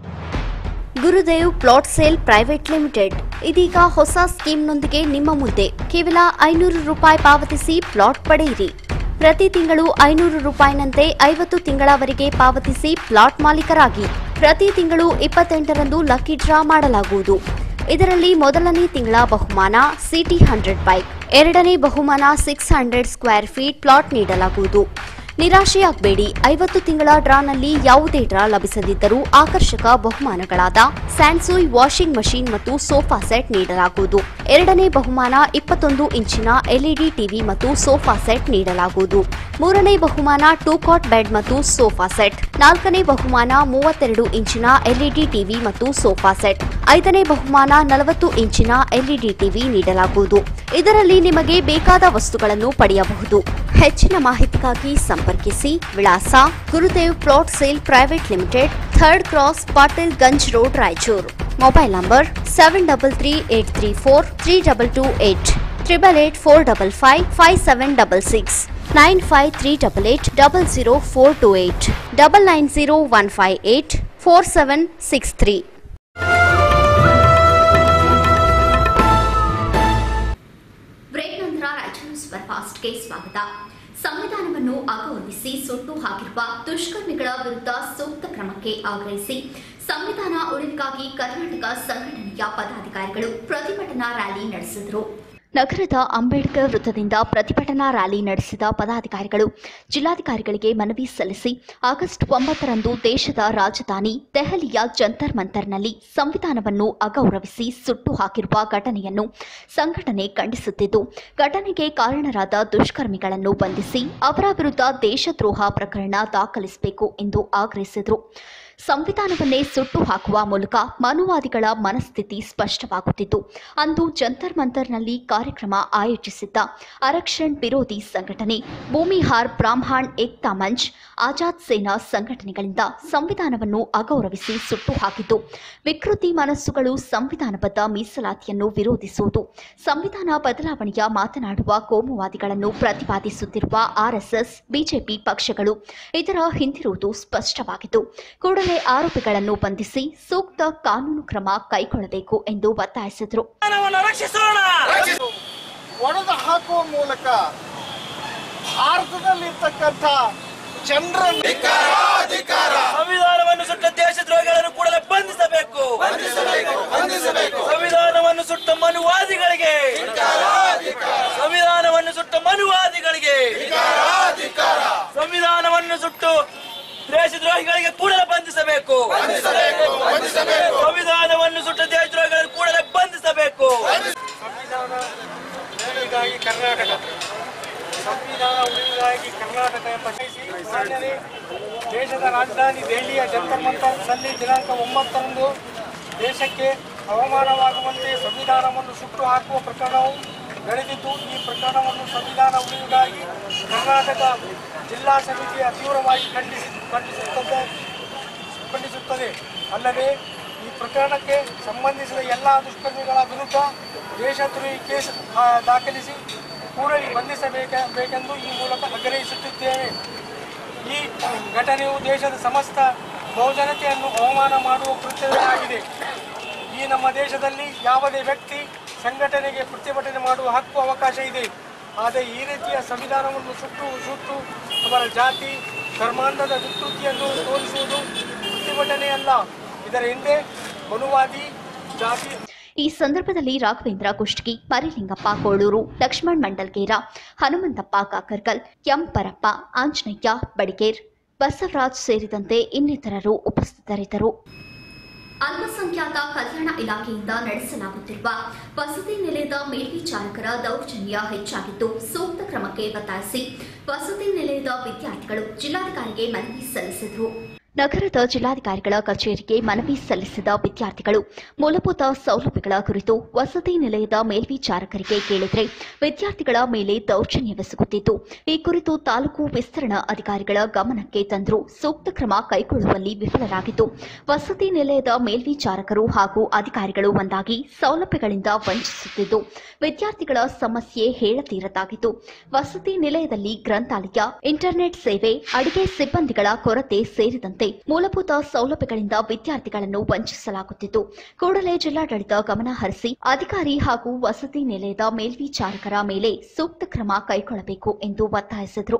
Gurudev plot sale private limited ಇದೀಗ ಹೊಸ ಸ್ಕೀಮ್ನೊಂದಿಗೆ ನಿಮ್ಮ ಮುಂದೆ. ಕೇವಲ ಐನೂರು ರೂಪಾಯಿ ಪಾವತಿಸಿ plot ಪಡೆಯಿರಿ. ಪ್ರತಿ ತಿಂಗಳು ಐನೂರು ರೂಪಾಯಿನಂತೆ ಐವತ್ತು ತಿಂಗಳವರೆಗೆ ಪಾವತಿಸಿ ಪ್ಲಾಟ್ ಮಾಲೀಕರಾಗಿ. ಪ್ರತಿ ತಿಂಗಳು ಇಪ್ಪತ್ತೆಂಟರಂದು ಲಕ್ಕಿ ಡ್ರಾ ಮಾಡಲಾಗುವುದು. ಇದರಲ್ಲಿ ಮೊದಲನೇ ತಿಂಗಳ ಬಹುಮಾನ ಸಿಟಿ ಹಂಡ್ರೆಡ್ ಬೈಕ್, ಎರಡನೇ ಬಹುಮಾನ six hundred square feet plot ನೀಡಲಾಗುವುದು. ನಿರಾಶೆಯಾಗಬೇಡಿ, ಐವತ್ತು ತಿಂಗಳ ಡ್ರಾನಲ್ಲಿ ಯಾವುದೇ ಡ್ರಾ ಲಭಿಸದಿದ್ದರೂ ಆಕರ್ಷಕ ಬಹುಮಾನಗಳಾದ ಸ್ಯಾನ್ಸುಯ್ ವಾಷಿಂಗ್ ಮಷೀನ್ ಮತ್ತು ಸೋಫಾ ಸೆಟ್ ನೀಡಲಾಗುವುದು. ಎರಡನೇ ಬಹುಮಾನ ಇಪ್ಪತ್ತೊಂದು ಇಂಚಿನ ಎಲ್ಇಡಿ ಟಿವಿ ಮತ್ತು ಸೋಫಾ ಸೆಟ್ ನೀಡಲಾಗುವುದು. ಮೂರನೇ ಬಹುಮಾನ ಟೂ ಕಾಟ್ ಬೆಡ್ ಮತ್ತು ಸೋಫಾ ಸೆಟ್. ನಾಲ್ಕನೇ ಬಹುಮಾನ ಮೂವತ್ತೆರಡು ಇಂಚಿನ ಎಲ್ಇಡಿ ಟಿವಿ ಮತ್ತು ಸೋಫಾ ಸೆಟ್. ಐದನೇ ಬಹುಮಾನ ನಲವತ್ತು ಇಂಚಿನ ಎಲ್ಇಡಿ ಟಿವಿ ನೀಡಲಾಗುವುದು. ಇದರಲ್ಲಿ ನಿಮಗೆ ಬೇಕಾದ ವಸ್ತುಗಳನ್ನು ಪಡೆಯಬಹುದು. ಹೆಚ್ಚಿನ ಮಾಹಿತಿಗಾಗಿ ಸಂಪರ್ಕಿಸಿ. ವಿಳಾಸ Gurudev plot sale private limited, third cross, Patil Ganj road, Raichur. Mobile number seven double three eight three four three double two eight, triple eight four double five five seven double six, nine five three double eight double zero four two eight, double nine zero one five eight four seven six three. Raichur ಸೂಪರ್ಫಾಸ್ಟ್ಗೆ ಸ್ವಾಗತ. ಸಂವಿಧಾನವನ್ನು ಅಗೌರವಿಸಿ ಸುಟ್ಟು ಹಾಕಿರುವ ದುಷ್ಕರ್ಮಿಗಳ ವಿರುದ್ಧ ಸೂಕ್ತ ಕ್ರಮಕ್ಕೆ ಆಗ್ರಹಿಸಿ ಸಂವಿಧಾನ ಉಳಿವಿಗಾಗಿ ಕರ್ನಾಟಕ ಸಂಘಟನೆಯ ಪದಾಧಿಕಾರಿಗಳು ಪ್ರತಿಭಟನಾ ರ್ಯಾಲಿ ನಡೆಸಿದರು. ನಗರದ ಅಂಬೇಡ್ಕರ್ ವೃತ್ತದಿಂದ ಪ್ರತಿಭಟನಾ ರ್ಯಾಲಿ ನಡೆಸಿದ ಪದಾಧಿಕಾರಿಗಳು ಜಿಲ್ಲಾಧಿಕಾರಿಗಳಿಗೆ ಮನವಿ ಸಲ್ಲಿಸಿ ಆಗಸ್ಟ್ ಒಂಬತ್ತರಂದು ದೇಶದ ರಾಜಧಾನಿ ದೆಹಲಿಯ ಜಂತರ್ ಮಂತರ್ನಲ್ಲಿ ಸಂವಿಧಾನವನ್ನು ಅಗೌರವಿಸಿ ಸುಟ್ಟು ಹಾಕಿರುವ ಘಟನೆಯನ್ನು ಸಂಘಟನೆ ಖಂಡಿಸುತ್ತಿದ್ದು, ಘಟನೆಗೆ ಕಾರಣರಾದ ದುಷ್ಕರ್ಮಿಗಳನ್ನು ಬಂಧಿಸಿ ಅವರ ವಿರುದ್ಧ ದೇಶದ್ರೋಹ ಪ್ರಕರಣ ದಾಖಲಿಸಬೇಕು ಎಂದು ಆಗ್ರಹಿಸಿದರು. ಸಂವಿಧಾನವನ್ನೇ ಸುಟ್ಟು ಹಾಕುವ ಮೂಲಕ ಮನುವಾದಿಗಳ ಮನಸ್ಥಿತಿ ಸ್ಪಷ್ಟವಾಗುತ್ತಿದ್ದು, ಅಂದು ಜಂತರ್ ಮಂತರ್ನಲ್ಲಿ ಕಾರ್ಯಕ್ರಮ ಆಯೋಜಿಸಿದ್ದ ಆರಕ್ಷಣ್ ವಿರೋಧಿ ಸಂಘಟನೆ ಭೂಮಿಹಾರ್ ಬ್ರಾಹ್ಮಣ್ ಏಕ್ತಾ ಮಂಚ್, ಆಜಾದ್ ಸೇನಾ ಸಂಘಟನೆಗಳಿಂದ ಸಂವಿಧಾನವನ್ನು ಅಗೌರವಿಸಿ ಸುಟ್ಟು ಹಾಕಿದ್ದು, ವಿಕೃತಿ ಮನಸ್ಸುಗಳು ಸಂವಿಧಾನಬದ್ಧ ಮೀಸಲಾತಿಯನ್ನು ವಿರೋಧಿಸುವುದು, ಸಂವಿಧಾನ ಬದಲಾವಣೆಯ ಮಾತನಾಡುವ ಕೋಮುವಾದಿಗಳನ್ನು ಪ್ರತಿಪಾದಿಸುತ್ತಿರುವ ಆರ್ಎಸ್ಎಸ್, ಬಿಜೆಪಿ ಪಕ್ಷಗಳು ಇದರ ಹಿಂದಿರುವುದು ಸ್ಪಷ್ಟವಾಗಿದ್ದು, ಕೂಡಲೇ ಆರೋಪಿಗಳನ್ನು ಬಂಧಿಸಿ ಸೂಕ್ತ ಕಾನೂನು ಕ್ರಮ ಕೈಗೊಳ್ಳಬೇಕು ಎಂದು ಒತ್ತಾಯಿಸಿದರು. ಒಡೆದು ಹಾಕುವ ಮೂಲಕ ಭಾರತದಲ್ಲಿರ್ತಕ್ಕಂಥ ಜನರನ್ನು ಸಂವಿಧಾನವನ್ನು ಸುಟ್ಟ ದೇಶದ್ರೋಹಿಗಳನ್ನು ಕೂಡಲೇ ಬಂಧಿಸಬೇಕು. ಸಂವಿಧಾನವನ್ನು ಸುಟ್ಟ ಮನುವಾದಿಗಳಿಗೆ ಸಂವಿಧಾನವನ್ನು ಸುಟ್ಟ ಮನುವಾದಿಗಳಿಗೆ ಸಂವಿಧಾನವನ್ನು ಸುಟ್ಟು ದೇಶದ್ರೋಹಿಗಳಿಗೆ ಕೂಡಲೇ ಬಂಧಿಸಬೇಕು. ಸಂವಿಧಾನವನ್ನು ಸುಟ್ಟ ದೇಶದ್ರೋಹಿಗಳನ್ನು ಕೂಡಲೇ ಬಂಧಿಸಬೇಕು. ಸಂವಿಧಾನ ಉಳಿವಿಗಾಗಿ ಕರ್ನಾಟಕ ಸಂವಿಧಾನ ಉಳಿವಿಗಾಗಿ ಕರ್ನಾಟಕ ಎಂಬ ಸಾಧನೆ ದೇಶದ ರಾಜಧಾನಿ ದೆಹಲಿಯ ಜಂತರ್ ಮಂತರ್ನಲ್ಲಿ ದಿನಾಂಕ ಒಂಬತ್ತರಂದು ದೇಶಕ್ಕೆ ಅವಮಾನವಾಗುವಂತೆ ಸಂವಿಧಾನವನ್ನು ಸುಟ್ಟು ಹಾಕುವ ಪ್ರಕರಣವು ನಡೆದಿದ್ದು, ಈ ಪ್ರಕರಣವನ್ನು ಸಂವಿಧಾನ ಉಳಿವಿಗಾಗಿ ಕರ್ನಾಟಕ ಜಿಲ್ಲಾ ಸಮಿತಿಯ ತೀವ್ರವಾಗಿ ಖಂಡಿಸಿ ಖಂಡಿಸುತ್ತದೆ ಖಂಡಿಸುತ್ತದೆ ಅಲ್ಲದೆ ಈ ಪ್ರಕರಣಕ್ಕೆ ಸಂಬಂಧಿಸಿದ ಎಲ್ಲ ದುಷ್ಕರ್ಮಿಗಳ ವಿರುದ್ಧ ದೇಶದ್ರೋಹಿ ಕೇಸ್ ದಾಖಲಿಸಿ ಕೂಡಲೇ ಬಂಧಿಸಬೇಕ ಬೇಕೆಂದು ಈ ಮೂಲಕ ಆಗ್ರಹಿಸುತ್ತಿದ್ದೇವೆ. ಈ ಘಟನೆಯು ದೇಶದ ಸಮಸ್ತ ಬಹುಜನತೆಯನ್ನು ಅವಮಾನ ಮಾಡುವ ಕೃತ್ಯವೇ ಆಗಿದೆ. ಈ ನಮ್ಮ ದೇಶದಲ್ಲಿ ಯಾವುದೇ ವ್ಯಕ್ತಿ ಸಂಘಟನೆಗೆ ಪ್ರತಿಭಟನೆ ಮಾಡುವ ಹಕ್ಕು ಅವಕಾಶ ಇದೆ. ಆದರೆ ಈ ರೀತಿಯ ಸಂವಿಧಾನವನ್ನು ಸುಟ್ಟು ಸುಟ್ಟು ಅವರ ಜಾತಿ ಧರ್ಮಾಂಧದ ವಿಕೃತಿಯನ್ನು ತೋರಿಸುವುದು ಪ್ರತಿಭಟನೆಯಲ್ಲ. ಇದರ ಹಿಂದೆ ಮನುವಾದಿ ಜಾತಿ. ಈ ಸಂದರ್ಭದಲ್ಲಿ ರಾಘವೇಂದ್ರ ಕುಷ್ಟಗಿ, ಮರಿಲಿಂಗಪ್ಪ ಕೋಳೂರು, ಲಕ್ಷ್ಮಣ್ ಮಂಡಲ್ಗೇರ, ಹನುಮಂತಪ್ಪ ಕಾಕರ್ಕಲ್, ಎಂ ಪರಪ್ಪ, ಆಂಜನೇಯ ಬಡಿಗೇರ್, ಬಸವರಾಜ್ ಸೇರಿದಂತೆ ಇನ್ನಿತರರು ಉಪಸ್ಥಿತರಿದ್ದರು. ಅಲ್ಪಸಂಖ್ಯಾತ ಕಲ್ಯಾಣ ಇಲಾಖೆಯಿಂದ ನಡೆಸಲಾಗುತ್ತಿರುವ ವಸತಿ ನಿಲಯದ ಮೇಲ್ವಿಚಾರಕರ ದೌರ್ಜನ್ಯ ಹೆಚ್ಚಾಗಿದ್ದು, ಸೂಕ್ತ ಕ್ರಮಕ್ಕೆ ಒತ್ತಾಯಿಸಿ ವಸತಿ ನಿಲಯದ ವಿದ್ಯಾರ್ಥಿಗಳು ಜಿಲ್ಲಾಧಿಕಾರಿಗೆ ಮನವಿ ಸಲ್ಲಿಸಿದರು. ನಗರದ ಜಿಲ್ಲಾಧಿಕಾರಿಗಳ ಕಚೇರಿಗೆ ಮನವಿ ಸಲ್ಲಿಸಿದ ವಿದ್ಯಾರ್ಥಿಗಳು ಮೂಲಭೂತ ಸೌಲಭ್ಯಗಳ ಕುರಿತು ವಸತಿ ನಿಲಯದ ಮೇಲ್ವಿಚಾರಕರಿಗೆ ಕೇಳಿದರೆ ವಿದ್ಯಾರ್ಥಿಗಳ ಮೇಲೆ ದೌರ್ಜನ್ಯವೆಸಗುತ್ತಿದ್ದು, ಈ ಕುರಿತು ತಾಲೂಕು ವಿಸ್ತರಣಾ ಅಧಿಕಾರಿಗಳ ಗಮನಕ್ಕೆ ತಂದರೂ ಸೂಕ್ತ ಕ್ರಮ ಕೈಗೊಳ್ಳುವಲ್ಲಿ ವಿಫಲರಾಗಿದ್ದು, ವಸತಿ ನಿಲಯದ ಮೇಲ್ವಿಚಾರಕರು ಹಾಗೂ ಅಧಿಕಾರಿಗಳು ಒಂದಾಗಿ ಸೌಲಭ್ಯಗಳಿಂದ ವಂಚಿಸುತ್ತಿದ್ದು, ವಿದ್ಯಾರ್ಥಿಗಳ ಸಮಸ್ಯೆ ಹೇಳತೀರದಾಗಿದ್ದು, ವಸತಿ ನಿಲಯದಲ್ಲಿ ಗ್ರಂಥಾಲಯ, ಇಂಟರ್ನೆಟ್ ಸೇವೆ, ಅಡಿಗೆ ಸಿಬ್ಬಂದಿಗಳ ಕೊರತೆ ಸೇರಿದಂತೆ ಮೂಲಭೂತ ಸೌಲಭ್ಯಗಳಿಂದ ವಿದ್ಯಾರ್ಥಿಗಳನ್ನು ವಂಚಿಸಲಾಗುತ್ತಿದ್ದು, ಕೂಡಲೇ ಜಿಲ್ಲಾಡಳಿತ ಗಮನ ಹರಿಸಿ ಅಧಿಕಾರಿ ಹಾಗೂ ವಸತಿ ನಿಲಯದ ಮೇಲ್ವಿಚಾರಕರ ಮೇಲೆ ಸೂಕ್ತ ಕ್ರಮ ಕೈಗೊಳ್ಳಬೇಕು ಎಂದು ಒತ್ತಾಯಿಸಿದರು.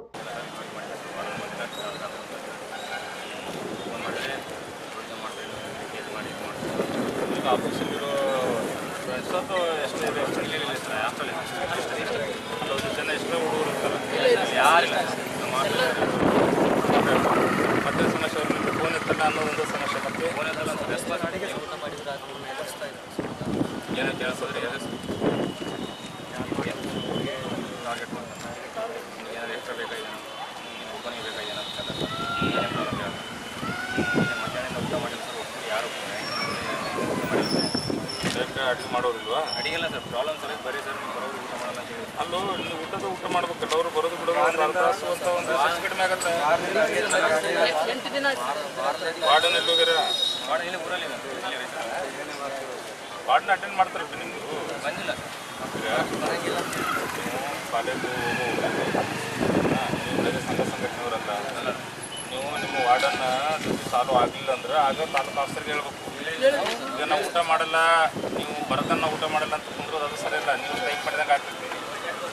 ಮತ್ತೆ ಸಮಸ್ಯೆ ಫೋನ್ ಇರ್ತಲ್ಲ ಅನ್ನೋದೊಂದು ಸಮಸ್ಯೆ. ಮತ್ತೆ ಫೋನ್ ಇದ್ದಲ್ಲ ಅಂತ ರೆಸ್ಪಾನ್ಸ್ ಊಟ ಮಾಡಿದ್ರೆ ಏನೋ ಕೇಳಿಸಿದ್ರೆ ಟಾರ್ಗೆಟ್ ಮಾಡ್ತಾರೆ. ಏನಾದ್ರು ಎಕ್ಸ್ಟ್ರಾ ಬೇಕಾಗಿದೆ, ಓಪನಿಂಗ್ ಬೇಕಾಗಿದೆ ಮಧ್ಯಾಹ್ನ ಊಟ ಮಾಡಿಲ್ಲ ಸರ್. ಯಾರು ಡೈರೆಕ್ಟ್ ಅಡುಗೆ ಮಾಡೋದಿಲ್ವಾ? ಅಡಿಗೆಲ್ಲ ಸರ್ ಪ್ರಾಬ್ಲಮ್ ಸರ್. ಬರೀ ಸರ್ ನೀವು ಬರೋದು ಊಟ ಮಾಡಲ್ಲ ಅಂತ ಹೇಳಿ ಅಲ್ಲೂ ಇಲ್ಲಿ ಊಟದ ಊಟ ಮಾಡ್ಬೇಕಲ್ಲ, ಅವರು ಬರೋದು ಬಿಡೋದು ಅಂತ ಒಂದು ಅಷ್ಟು ಕಡಿಮೆ ಆಗುತ್ತೆ. ಎಂಟು ದಿನ ವಾರ್ಡನ್ ಎಲ್ಲಿ ಹೋಗ್ಯಾರ? ವಾರ್ಡನ್ ಇಲ್ಲಿ ಊರಲ್ಲಿ ವಾರ್ಡನ್ ಅಟೆಂಡ್ ಮಾಡ್ತಾರೆ. ನಿಮ್ಮದು ಬಂದಿಲ್ಲ ಕಾಲೇಜು ಸಂಘ ಸಂಘಟನೆಯವರಲ್ಲ ಅಲ್ಲ. ನೀವು ನಿಮ್ಮ ವಾರ್ಡನ್ನ ಸಾಲ್ವ್ ಆಗಲಿಲ್ಲ ಅಂದ್ರೆ ಆಗ ತಾಲೂಕು ಆಫೀಸರ್ಗೆ ಹೇಳ್ಬೇಕು. ಈಗ ನಾವು ಊಟ ಮಾಡಲ್ಲ, ನೀವು ಬರೋದನ್ನ ಊಟ ಮಾಡಲ್ಲ ಅಂತ ಕುಂದ್ರೋದು ಅದು ಸರಿಯಲ್ಲ. ನೀವು ಸ್ಟ್ರೈಕ್ ಮಾಡಿದಾಗ ಆಗ್ತೈತಿ.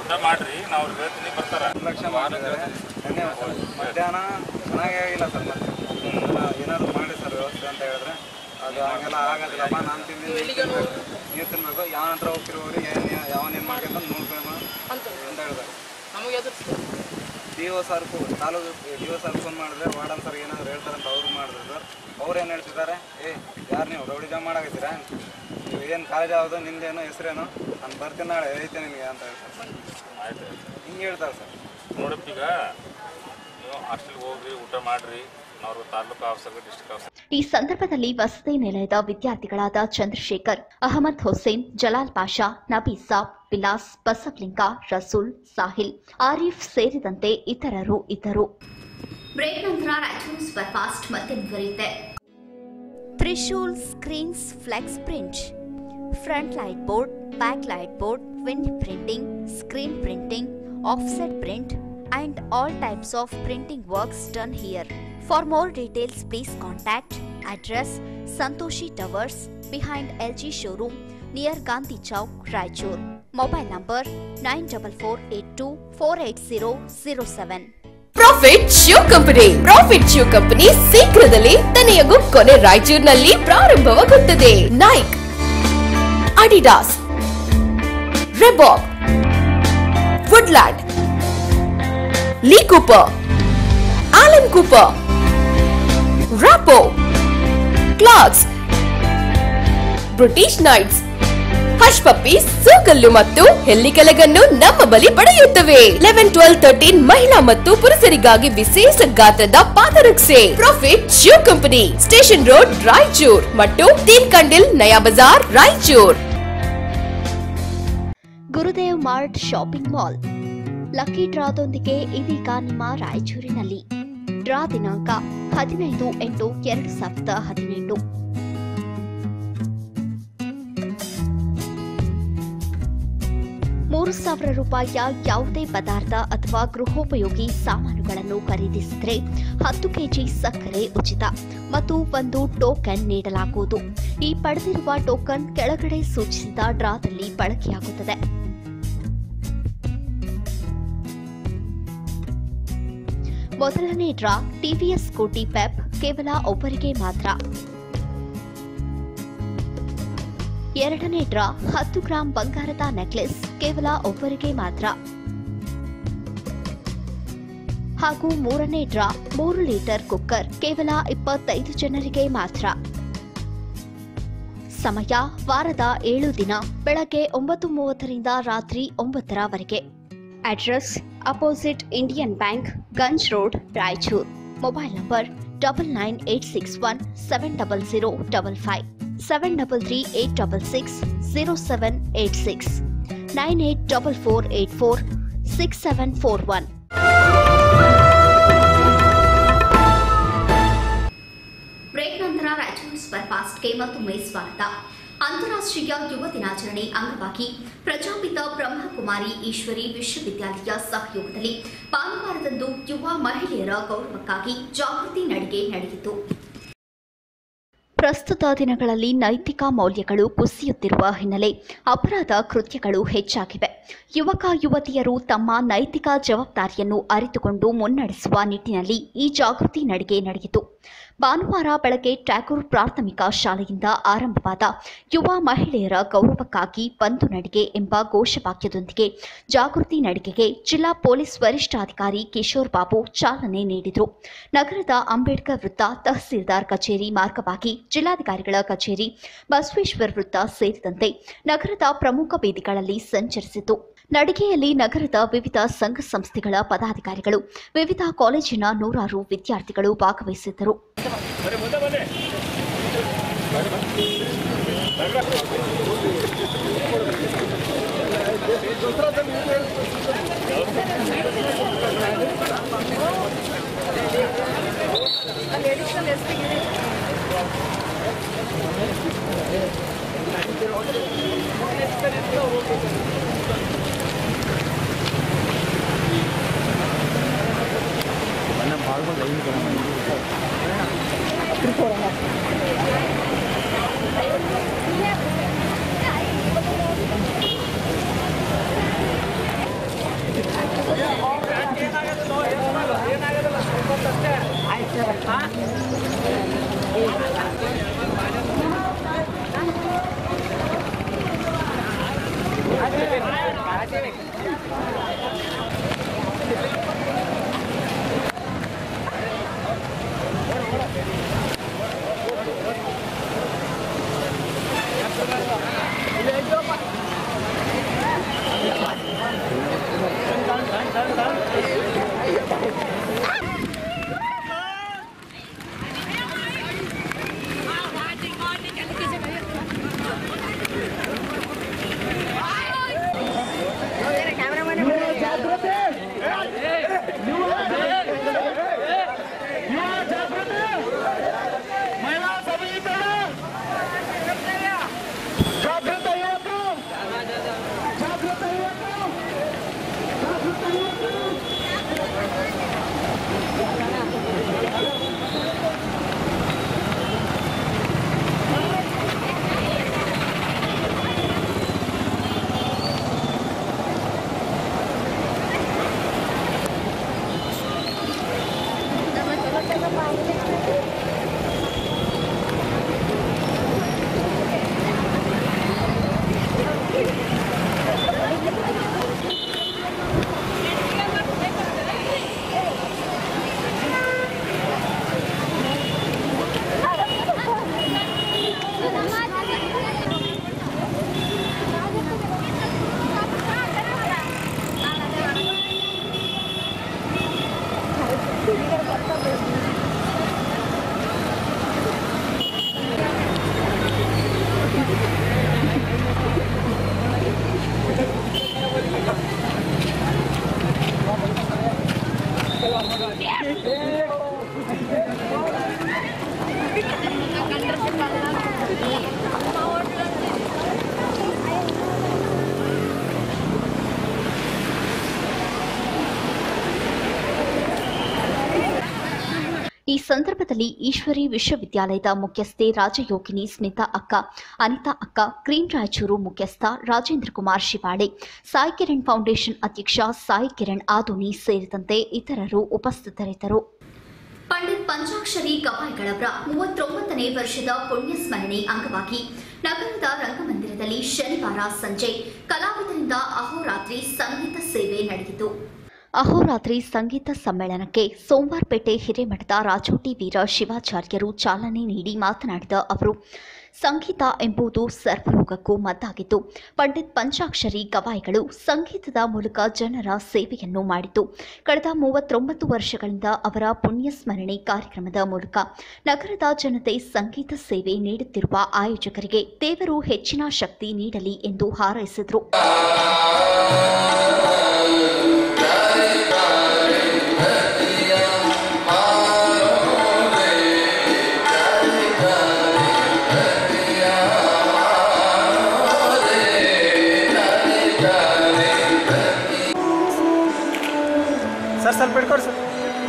ಊಟ ಮಾಡ್ರಿ ನಾವು ಹೇಳ್ತೀನಿ ಬರ್ತಾರ ಲಕ್ಷ ಮಾಡಿದ್ದಾರೆ ಧನ್ಯವಾದ ಮಧ್ಯಾಹ್ನ ಚೆನ್ನಾಗೇ ಆಗಿಲ್ಲ ಸರ್ ಮತ್ತೆ ಏನಾದ್ರು ಮಾಡಿ ಸರ್ ವ್ಯವಸ್ಥೆ ಅಂತ ಹೇಳಿದ್ರೆ ಅದು ಹಾಗೆಲ್ಲ ಆಗೋದಿಲ್ಲಪ್ಪ ನಾನು ತಿಂದಿದ್ದು ನೀವು ತಿನ್ಬೇಕು ಯಾವ ಹತ್ರ ಹೋಗ್ತಿರೋರಿ ಏನು ಯಾವನೇನು ಮಾಡ್ಕೊಂಡು ನೋಡ್ಬೇಕು ಅಂತ ಹೇಳಿದ್ದಾರೆ ನಮಗೆ D O sir taluk D O sir phone ಮಾಡಿದ್ರೆ ವಾರ್ಡನ್ ಸರ್ ಏನಾದ್ರು ಹೇಳ್ತಾರಂತ ಅವ್ರು ಮಾಡಿದ್ರು ಸರ್ ಅವ್ರು ಏನು ಹೇಳ್ತಿದ್ದಾರೆ ಏ ಯಾರು ನೀವು ರೌಡಿ ಜಾಮ್ ಮಾಡಾಕತ್ತೀರಾ ನೀವು ಏನು ಕಾಲೇಜ್ ಯಾವುದು ನಿಂದೇನು ಹೆಸರೇನು ನಾನು ಬರ್ತೀನಿ ನಾಳೆ ಐತೆ ನಿನಗೆ ಅಂತ ಹೇಳ್ತಾರೆ ಆಯ್ತು ಹಿಂಗೆ ಹೇಳ್ತಾರೆ ಸರ್ ನೋಡಪ್ಪ ಈಗ ನೀವು ಹಾಸ್ಟೆಲ್ಗೆ ಹೋಗ್ರಿ ಊಟ ಮಾಡ್ರಿ ನಾವು ತಾಲೂಕು ಆಫೀಸರ್ ಡಿಸ್ಟ್ರಿಕ್ಟ್ ಆಫೀಸರ್. ಈ ಸಂದರ್ಭದಲ್ಲಿ ವಸತಿ ನಿಲಯದ ವಿದ್ಯಾರ್ಥಿಗಳಾದ ಚಂದ್ರಶೇಖರ್, ಅಹಮದ್ ಹುಸೇನ್, ಜಲಾಲ್ ಪಾಷಾ, ನಬಿ ಸಾಬ್, ವಿಲಾಸ್, ಬಸವಲಿಂಗ, ರಸೂಲ್, ಸಾಹಿಲ್, ಆರೀಫ್ ಸೇರಿದಂತೆ ಇತರರು ಇದ್ದರು. ಬ್ರೇಕ್ ನಂತರ ರಾಯಚೂರು ಸೂಪರ್ ಫಾಸ್ಟ್ ಮತ್ತೆ ಮುಂದುವರಿಯುತ್ತೆ. Trishul screens flex print, front light board, back light board, wind printing, screen printing, offset print and all types of printing works done here. For more details, please contact address Santoshi Towers behind L G showroom near Gandhi Chowk, Raichur. Mobile number nine four four eight two four eight zero zero seven. Profit shoe company profit shoe company ಶೀಘ್ರದಲ್ಲೇ ತನೆಯಗೂ ಕೊನೆ ರಾಯಚೂರಿನಲ್ಲಿ ಪ್ರಾರಂಭವಾಗುತ್ತದೆ. Nike, Adidas, Reebok, Woodland, Lee Cooper, Alan Cooper, Rappo, Clarks, British Knights, Hush Puppy, ಸೂಗಲ್ಲು ಮತ್ತು ಹೆಲ್ಲಿಕೆಲಗನ್ನು ನಮ್ಮ ಬಳಿ ಪಡೆಯುತ್ತವೆ. ಲೆವೆನ್ ಟ್ವೆಲ್ವ್ ತರ್ಟೀನ್ ಮಹಿಳಾ ಮತ್ತು ಪುರುಷರಿಗಾಗಿ ವಿಶೇಷ ಗಾತ್ರದ ಪಾದರಕ್ಷೆ. Profit shoe company, station road, Raichur ಮತ್ತು Teen Kandil, Naya Bazar, Raichur. Gurudev mart shopping mall lucky ಡ್ರಾದೊಂದಿಗೆ ಇದೀಗ ನಿಮ್ಮ ರಾಯಚೂರಿನಲ್ಲಿ. ಡ್ರಾ ದಿನಾಂಕ ಹದಿನೈದು ಎಂಟು ಎರಡು ಸಾವಿರದ ಹದಿನೆಂಟು. ಮೂರು ಸಾವಿರ ರೂಪಾಯಿಯ ಯಾವುದೇ ಪದಾರ್ಥ ಅಥವಾ ಗೃಹೋಪಯೋಗಿ ಸಾಮಾನುಗಳನ್ನು ಖರೀದಿಸಿದರೆ ಹತ್ತು ಕೆಜಿ ಸಕ್ಕರೆ ಉಚಿತ ಮತ್ತು ಒಂದು ಟೋಕನ್ ನೀಡಲಾಗುವುದು. ಈ ಪಡೆದಿರುವ ಟೋಕನ್ ಕೆಳಗಡೆ ಸೂಚಿಸಿದ ಡ್ರಾದಲ್ಲಿ ಬಳಕೆಯಾಗುತ್ತದೆ. ಮೊದಲನೇ ಡ್ರಾ ಟಿವಿಎಸ್ ಸ್ಕೂಟಿ ಪೆಪ್, ಕೇವಲ ಒಬ್ಬರಿಗೆ ಮಾತ್ರ. ಎರಡನೇ ಡ್ರಾ ಹತ್ತು ಗ್ರಾಂ ಬಂಗಾರದ ನೆಕ್ಲೆಸ್, ಕೇವಲ ಒಬ್ಬರಿಗೆ ಮಾತ್ರ. ಹಾಗೂ ಮೂರನೇ ಡ್ರಾ ಮೂರು ಲೀಟರ್ ಕುಕ್ಕರ್, ಕೇವಲ ಇಪ್ಪತ್ತೈದು ಜನರಿಗೆ ಮಾತ್ರ. ಸಮಯ ವಾರದ ಏಳು ದಿನ, ಬೆಳಗ್ಗೆ ಒಂಬತ್ತು ಮೂವತ್ತರಿಂದ ರಾತ್ರಿ ಒಂಬತ್ತರವರೆಗೆ. Address opposite Indian bank, Ganj road, Raichur. Mobile number double nine eight six one seven double zero double five, seven double three eight double six zero seven eight six, nine eight double four eight four six seven four one. Break ನಂತರ Raichur super ಫಾಸ್ಟ್ಗೆ ಮತ್ತೊಮ್ಮೆ ಸ್ವಾಗತ. ಅಂತಾರಾಷ್ಟ್ರೀಯ ಯುವ ದಿನಾಚರಣೆ ಅಂಗವಾಗಿ ಪ್ರಜಾಪಿತ ಬ್ರಹ್ಮಕುಮಾರಿ ಈಶ್ವರಿ ವಿಶ್ವವಿದ್ಯಾಲಯ ಸಹಯೋಗದಲ್ಲಿ ಭಾನುವಾರದಂದು ಯುವ ಮಹಿಳೆಯರ ಗೌರವಕ್ಕಾಗಿ ಜಾಗೃತಿ ನಡಿಗೆ ನಡೆಯಿತು. ಪ್ರಸ್ತುತ ದಿನಗಳಲ್ಲಿ ನೈತಿಕ ಮೌಲ್ಯಗಳು ಕುಸಿಯುತ್ತಿರುವ ಹಿನ್ನೆಲೆ ಅಪರಾಧ ಕೃತ್ಯಗಳು ಹೆಚ್ಚಾಗಿವೆ. ಯುವಕ ಯುವತಿಯರು ತಮ್ಮ ನೈತಿಕ ಜವಾಬ್ದಾರಿಯನ್ನು ಅರಿತುಕೊಂಡು ಮುನ್ನಡೆಸುವ ನಿಟ್ಟಿನಲ್ಲಿ ಈ ಜಾಗೃತಿ ನಡಿಗೆ ನಡೆಯಿತು. ಭಾನುವಾರ ಬೆಳಗ್ಗೆ ಟ್ಯಾಗೂರ್ ಪ್ರಾಥಮಿಕ ಶಾಲೆಯಿಂದ ಆರಂಭವಾದ ಯುವ ಮಹಿಳೆಯರ ಗೌರವಕ್ಕಾಗಿ ಬಂದು ನಡಿಗೆ ಎಂಬ ಘೋಷವಾಕ್ಯದೊಂದಿಗೆ ಜಾಗೃತಿ ನಡಿಗೆಗೆ ಜಿಲ್ಲಾ ಪೊಲೀಸ್ ವರಿಷ್ಠಾಧಿಕಾರಿ ಕಿಶೋರ್ ಬಾಬು ಚಾಲನೆ ನೀಡಿದರು. ನಗರದ ಅಂಬೇಡ್ಕರ್ ವೃತ್ತ, ತಹಸೀಲ್ದಾರ್ ಕಚೇರಿ ಮಾರ್ಗವಾಗಿ ಜಿಲ್ಲಾಧಿಕಾರಿಗಳ ಕಚೇರಿ, ಬಸವೇಶ್ವರ ವೃತ್ತ ಸೇರಿದಂತೆ ನಗರದ ಪ್ರಮುಖ ಬೀದಿಗಳಲ್ಲಿ ಸಂಚರಿಸಿತು. ನಡಿಗೆಯಲ್ಲಿ ನಗರದ ವಿವಿಧ ಸಂಘ ಸಂಸ್ಥೆಗಳ ಪದಾಧಿಕಾರಿಗಳು, ವಿವಿಧ ಕಾಲೇಜಿನ ನೂರಾರು ವಿದ್ಯಾರ್ಥಿಗಳು ಭಾಗವಹಿಸಿದ್ದರು. ಈ ಸಂದರ್ಭದಲ್ಲಿ ಈಶ್ವರಿ ವಿಶ್ವವಿದ್ಯಾಲಯದ ಮುಖ್ಯಸ್ಥೆ ರಾಜಯೋಗಿನಿ ಸ್ಮಿತಾ ಅಕ್ಕ, ಅನಿತಾ ಅಕ್ಕ, ಗ್ರೀನ್ ರಾಯಚೂರು ಮುಖ್ಯಸ್ಥ ರಾಜೇಂದ್ರ ಕುಮಾರ್ ಶಿವಾಳೆ, ಸಾಯಿ ಕಿರಣ್ ಫೌಂಡೇಶನ್ ಅಧ್ಯಕ್ಷ ಸಾಯಿ ಕಿರಣ್ ಆದೋನಿ ಸೇರಿದಂತೆ ಇತರರು ಉಪಸ್ಥಿತರಿದ್ದರು. ಪಂಡಿತ್ ಪಂಚಾಕ್ಷರಿ ಗವಾಯಿಗಳವರ ಮೂವತ್ತೊಂಬತ್ತನೇ ವರ್ಷದ ಪುಣ್ಯ ಸ್ಮರಣೆ ಅಂಗವಾಗಿ ನಗರದ ರಂಗಮಂದಿರದಲ್ಲಿ ಶನಿವಾರ ಸಂಜೆ ಕಲಾವಿದರಿಂದ ಅಹೋರಾತ್ರಿ ಸಂಗೀತ ಸೇವೆ ನಡೆಯಿತು. ಅಹೋರಾತ್ರಿ ಸಂಗೀತ ಸಮ್ಮೇಳನಕ್ಕೆ ಸೋಮವಾರಪೇಟೆ ಹಿರೇಮಠದ ರಾಜೋಟಿ ವೀರ ಶಿವಾಚಾರ್ಯರು ಚಾಲನೆ ನೀಡಿ ಮಾತನಾಡಿದ ಅವರು, ಸಂಗೀತ ಎಂಬುದು ಸರ್ವಲೋಕಕ್ಕೂ ಮದ್ದಾಗಿದ್ದು, ಪಂಡಿತ್ ಪಂಚಾಕ್ಷರಿ ಗವಾಯಿಗಳು ಸಂಗೀತದ ಮೂಲಕ ಜನರ ಸೇವೆಯನ್ನು ಮಾಡಿತು. ಕಳೆದ ಮೂವತ್ತೊಂಬತ್ತು ವರ್ಷಗಳಿಂದ ಅವರ ಪುಣ್ಯ ಸ್ಮರಣೆ ಕಾರ್ಯಕ್ರಮದ ಮೂಲಕ ನಗರದ ಜನತೆ ಸಂಗೀತ ಸೇವೆ ನೀಡುತ್ತಿರುವ ಆಯೋಜಕರಿಗೆ ದೇವರು ಹೆಚ್ಚಿನ ಶಕ್ತಿ ನೀಡಲಿ ಎಂದು ಹಾರೈಸಿದರು. सर सर पेड़ सर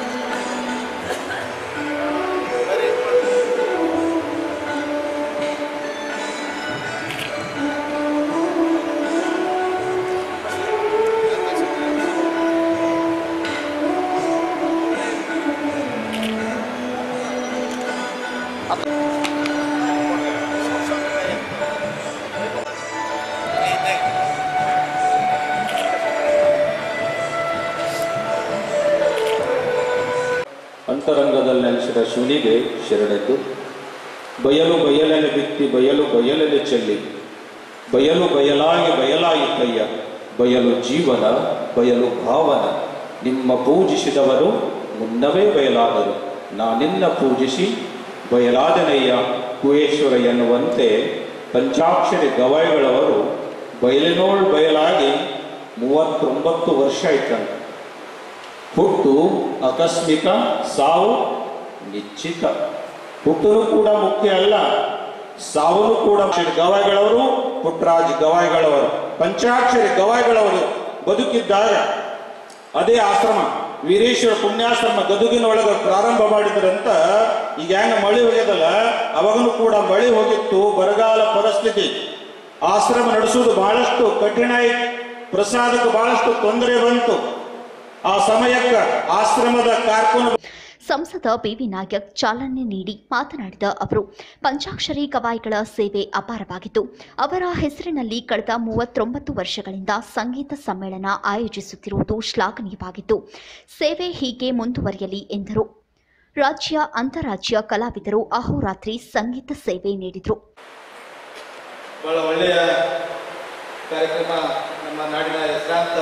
ಅಂತರಂಗದಲ್ಲಿ ನೆಲೆಸಿದ ಶಿವನಿಗೆ ಶರಣೆದ್ದು, ಬಯಲು ಬಯಲನೆ ಬಿತ್ತಿ ಬಯಲು ಬಯಲನೆ ಚೆಲ್ಲಿ, ಬಯಲು ಬಯಲಾಗಿ ಬಯಲಾಯಿತಯ್ಯ, ಬಯಲು ಜೀವನ ಬಯಲು ಭಾವನ, ನಿಮ್ಮ ಪೂಜಿಸಿದವರು ಮುನ್ನವೇ ಬಯಲಾದರು, ನಾನಿನ್ನ ಪೂಜಿಸಿ ಬಯಲಾದನಯ್ಯ ಕುಯೇಶ್ವರ ಎನ್ನುವಂತೆ ಪಂಚಾಕ್ಷರಿ ಗವಾಯಿಗಳವರು ಬಯಲಿನೋಳ್ ಬಯಲಾಗಿ ಮೂವತ್ತೊಂಬತ್ತು ವರ್ಷ ಆಯ್ತಂತೆ. ಹುಟ್ಟು ಆಕಸ್ಮಿಕ, ಸಾವು ನಿಶ್ಚಿತ. ಹುಟ್ಟನು ಕೂಡ ಮುಖ್ಯ ಅಲ್ಲ, ಸಾವನು ಕೂಡ. ಗವಾಯಿಗಳವರು, ಪುಟ್ಟರಾಜ್ ಗವಾಯಿಗಳವರು, ಪಂಚಾಕ್ಷರಿ ಗವಾಯಿಗಳವರು ಬದುಕಿದ್ದಾಗ ಅದೇ ಆಶ್ರಮ ವೀರೇಶ್ವರ ಪುಣ್ಯಾಶ್ರಮ ಗದುಗಿನೊಳಗೆ ಪ್ರಾರಂಭ ಮಾಡಿದ್ರಂತ. ಈಗ ಹೆಂಗ ಮಳೆ ಹೋಗ್ಯದಲ್ಲ, ಅವಾಗನು ಕೂಡ ಮಳೆ ಹೋಗಿತ್ತು, ಬರಗಾಲ ಪರಿಸ್ಥಿತಿ, ಆಶ್ರಮ ನಡೆಸುವುದು ಬಹಳಷ್ಟು ಕಠಿಣ ಆಯ್ತು, ಪ್ರಸಾದಕ್ಕೆ ಬಹಳಷ್ಟು ತೊಂದರೆ ಬಂತು. ಆ ಸಮಯಕ್ಕೆ ಆಶ್ರಮದ ಕಾರ್ಕುನ ಸಂಸದ ಬಿವಿ ನಾಯಕ್ ಚಾಲನೆ ನೀಡಿ ಮಾತನಾಡಿದ ಅವರು ಪಂಚಾಕ್ಷರಿ ಗವಾಯಿಗಳ ಸೇವೆ ಅಪಾರವಾಗಿತ್ತು. ಅವರ ಹೆಸರಿನಲ್ಲಿ ಕಳೆದ ಮೂವತ್ತೊಂಬತ್ತು ವರ್ಷಗಳಿಂದ ಸಂಗೀತ ಸಮ್ಮೇಳನ ಆಯೋಜಿಸುತ್ತಿರುವುದು ಶ್ಲಾಘನೀಯವಾಗಿತ್ತು. ಸೇವೆ ಹೀಗೆ ಮುಂದುವರಿಯಲಿ ಎಂದರು. ರಾಜ್ಯ ಅಂತಾರಾಜ್ಯ ಕಲಾವಿದರು ಅಹೋರಾತ್ರಿ ಸಂಗೀತ ಸೇವೆ ನೀಡಿದರು. ಬಹಳ ಒಳ್ಳೆಯ ಕಾರ್ಯಕ್ರಮ. ನಮ್ಮ ನಾಡಿನ ಹೆಸರಾಂತ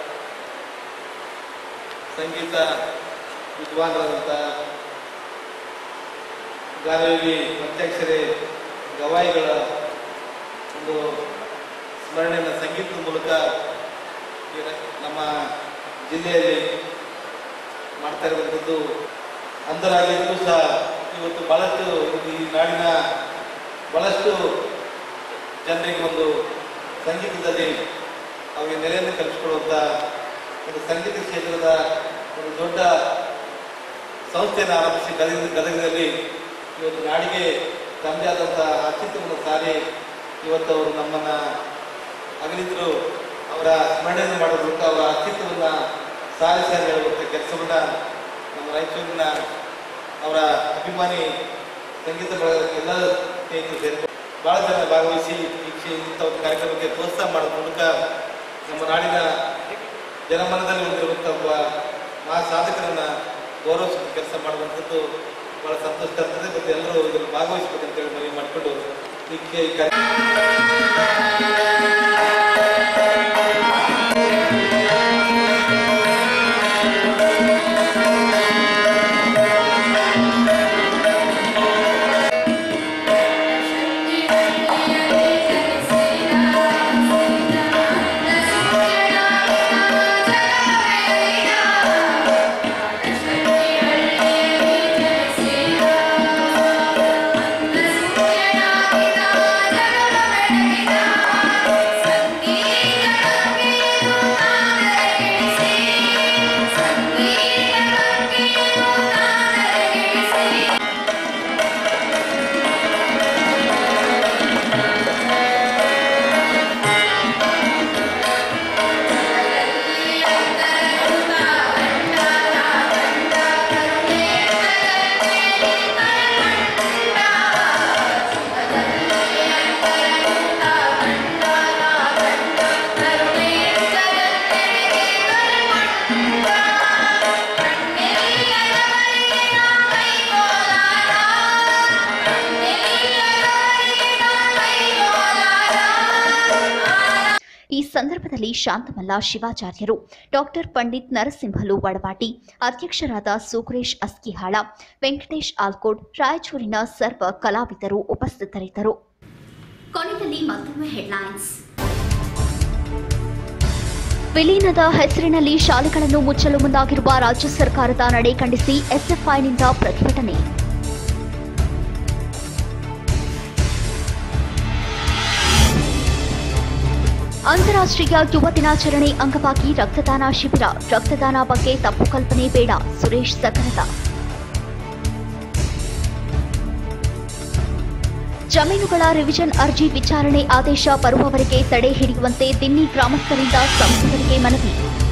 ಸಂಗೀತ ವಿದ್ವಾನರಾದಂಥ ಗಾನಯೋಗಿ ಪಂಚಾಕ್ಷರಿ ಗವಾಯಿಗಳ ಒಂದು ಸ್ಮರಣೆಯನ್ನು ಸಂಗೀತದ ಮೂಲಕ ನಮ್ಮ ಜಿಲ್ಲೆಯಲ್ಲಿ ಮಾಡ್ತಾ ಇರುವಂಥದ್ದು ಅಂಧರಾಗಿದ್ದು ಸಹ ಇವತ್ತು ಬಹಳಷ್ಟು ಈ ನಾಡಿನ ಬಹಳಷ್ಟು ಜನರಿಗೆ ಒಂದು ಸಂಗೀತದಲ್ಲಿ ಅವರಿಗೆ ನೆಲೆಯನ್ನು ಕಲ್ಪಿಸಿಕೊಡುವಂಥ ಒಂದು ಸಂಗೀತ ಕ್ಷೇತ್ರದ ಒಂದು ದೊಡ್ಡ ಸಂಸ್ಥೆಯನ್ನು ಆರಂಭಿಸಿ ಗದಗ ಗದಗದಲ್ಲಿ ಇವತ್ತು ನಾಡಿಗೆ ತಮ್ಮದೇ ಆದಂಥ ಅಸ್ತಿತ್ವವನ್ನು ಸಾರಿ ಇವತ್ತು ಅವರು ನಮ್ಮನ್ನು ಅಗಲಿದ್ರು. ಅವರ ಸ್ಮರಣೆಯನ್ನು ಮಾಡೋದ್ರ ಮೂಲಕ ಅವರ ಅಸ್ತಿತ್ವವನ್ನು ಸಾರಿಸಿ ಹೇಳುವಂಥ ಕೆಲಸವನ್ನು ನಮ್ಮ ರಾಯಚೂರಿನ ಅವರ ಅಭಿಮಾನಿ ಸಂಗೀತ ಎಲ್ಲ ಸ್ನೇಹಿತರು ಸೇರಿಕೊಂಡು ಭಾಳ ಜನ ಭಾಗವಹಿಸಿ ಈ ಇಂಥ ಒಂದು ಕಾರ್ಯಕ್ರಮಕ್ಕೆ ಪ್ರೋತ್ಸಾಹ ಮಾಡೋದ್ರ ಮೂಲಕ ನಮ್ಮ ನಾಡಿನ ಜನಮನದಲ್ಲಿ ಹೊಂದಿರುವಂಥ ಒಬ್ಬ ಮಹಾ ಸಾಧಕರನ್ನು ಗೌರವಿಸುವ ಕೆಲಸ ಮಾಡುವಂಥದ್ದು ಭಾಳ ಸಂತೋಷ ತರ್ತದೆ. ಮತ್ತು ಎಲ್ಲರೂ ಇದನ್ನು ಭಾಗವಹಿಸಬೇಕಂತೇಳಿ ಮನವಿ ಮಾಡಿಕೊಂಡು ಈ ಈ ಸಂದರ್ಭದಲ್ಲಿ ಶಾಂತಮಲ್ಲ ಶಿವಾಚಾರ್ಯರು, ಡಾಕ್ಟರ್ ಪಂಡಿತ್ ನರಸಿಂಹಲು ವಡವಾಟಿ, ಅಧ್ಯಕ್ಷರಾದ ಸುಕ್ರೇಶ್ ಅಸ್ಕಿಹಾಳ, ವೆಂಕಟೇಶ್ ಆಲ್ಕೋಡ್, ರಾಯಚೂರಿನ ಸರ್ವ ಕಲಾವಿದರು ಉಪಸ್ಥಿತರಿದ್ದರು. ಕೊನೆಯಲ್ಲಿ ಮತ್ತೊಮ್ಮೆ ಹೆಡ್ಲೈನ್ಸ್. ವಿಲೀನದ ಹೆಸರಿನಲ್ಲಿ ಶಾಲೆಗಳನ್ನು ಮುಚ್ಚಲು ಮುಂದಾಗಿರುವ ರಾಜ್ಯ ಸರ್ಕಾರದ ನಡೆ ಖಂಡಿಸಿ ಎಸ್ಎಫ್ಐನಿಂದ ಪ್ರತಿಭಟನೆ. ಅಂತಾರಾಷ್ಟ್ರೀಯ ಯುವ ದಿನಾಚರಣೆ ಅಂಗವಾಗಿ ರಕ್ತದಾನ ಶಿಬಿರ. ರಕ್ತದಾನ ಬಗ್ಗೆ ತಪ್ಪು ಕಲ್ಪನೆ ಬೇಡ, ಸುರೇಶ್ ಸಕರತ. ಜಮೀನುಗಳ ರಿವಿಷನ್ ಅರ್ಜಿ ವಿಚಾರಣೆ ಆದೇಶ ಬರುವವರೆಗೆ ತಡೆ ಹಿಡಿಯುವಂತೆ ದಿನ್ನಿ ಗ್ರಾಮಸ್ಥರಿಂದ ಸಂಸದರಿಗೆ ಮನವಿ.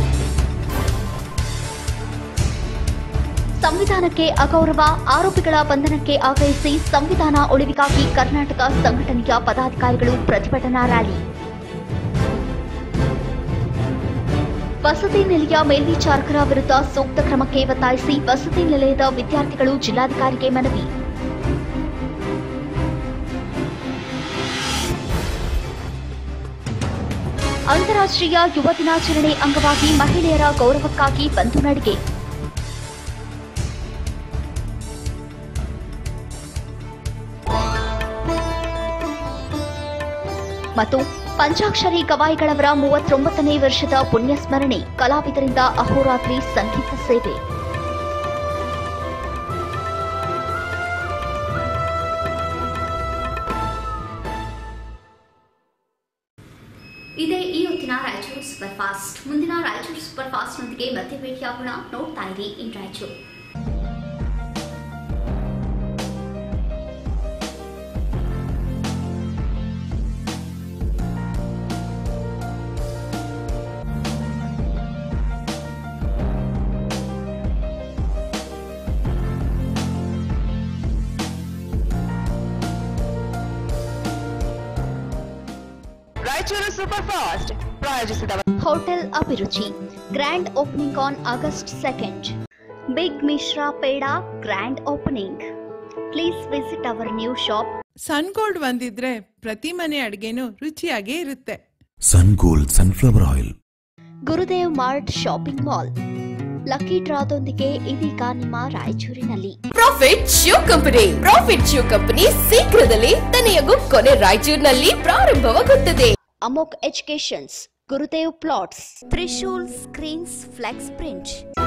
ಸಂವಿಧಾನಕ್ಕೆ ಅಗೌರವ, ಆರೋಪಿಗಳ ಬಂಧನಕ್ಕೆ ಆಗ್ರಹಿಸಿ ಸಂವಿಧಾನ ಉಳಿವಿಗಾಗಿ ಕರ್ನಾಟಕ ಸಂಘಟನೆಯ ಪದಾಧಿಕಾರಿಗಳು ಪ್ರತಿಭಟನಾ ರ್ಯಾಲಿ. ವಸತಿ ನಿಲಯ ಮೇಲ್ವಿಚಾರಕರ ವಿರುದ್ಧ ಸೂಕ್ತ ಕ್ರಮಕ್ಕೆ ಒತ್ತಾಯಿಸಿ ವಸತಿ ನಿಲಯದ ವಿದ್ಯಾರ್ಥಿಗಳು ಜಿಲ್ಲಾಧಿಕಾರಿಗೆ ಮನವಿ. ಅಂತಾರಾಷ್ಟ್ರೀಯ ಯುವ ದಿನಾಚರಣೆ ಅಂಗವಾಗಿ ಮಹಿಳೆಯರ ಗೌರವಕ್ಕಾಗಿ ಬಂದು ನಡಿಗೆ. ಮತ್ತು ಪಂಚಾಕ್ಷರಿ ಗವಾಯಿಗಳವರ ಮೂವತ್ತೊಂಬತ್ತನೇ ವರ್ಷದ ಪುಣ್ಯಸ್ಮರಣೆ, ಕಲಾವಿದರಿಂದ ಅಹೋರಾತ್ರಿ ಸಂಗೀತ ಸೇವೆ. ಇದೇ ಈ ಹೊತ್ತಿನ ರಾಯಚೂರು ಸೂಪರ್ ಫಾಸ್ಟ್. ಮುಂದಿನ ರಾಯಚೂರು ಸೂಪರ್ ಫಾಸ್ಟ್ನೊಂದಿಗೆ ಮತ್ತೆ ಭೇಟಿಯಾಗೋಣ. ನೋಡ್ತಾ ಇರಿ in Raichur. Raichur super fast ಪ್ರಾಯೋಜಿಸಿದವರು hotel Abhiruchi grand opening on August second. Big Mishra peda grand opening. Please visit our new shop. Sun gold ಒಂದಿದ್ರೆ ಪ್ರತಿ ಮನೆ ಅಡ್ಗೆನೂ ರುಚಿಯಾಗೇ ಇರುತ್ತೆ. Sun gold sunflower oil. Gurudev mart shopping mall. Lucky ಡ್ರಾದೊಂದಿಗೆ ಇದೀಗ ನಿಮ್ಮ ರಾಯಚೂರಿನಲ್ಲಿ. Profit shoe company. Profit shoe company ಶೀಘ್ರದಲ್ಲೇ ತನೆಯಗೂ ಕೊನೆ ರಾಯಚೂರಿನಲ್ಲಿ ಪ್ರಾರಂಭವಾಗುತ್ತದೆ. Amogh educations, Gurudev plots, Trishul screens flex print.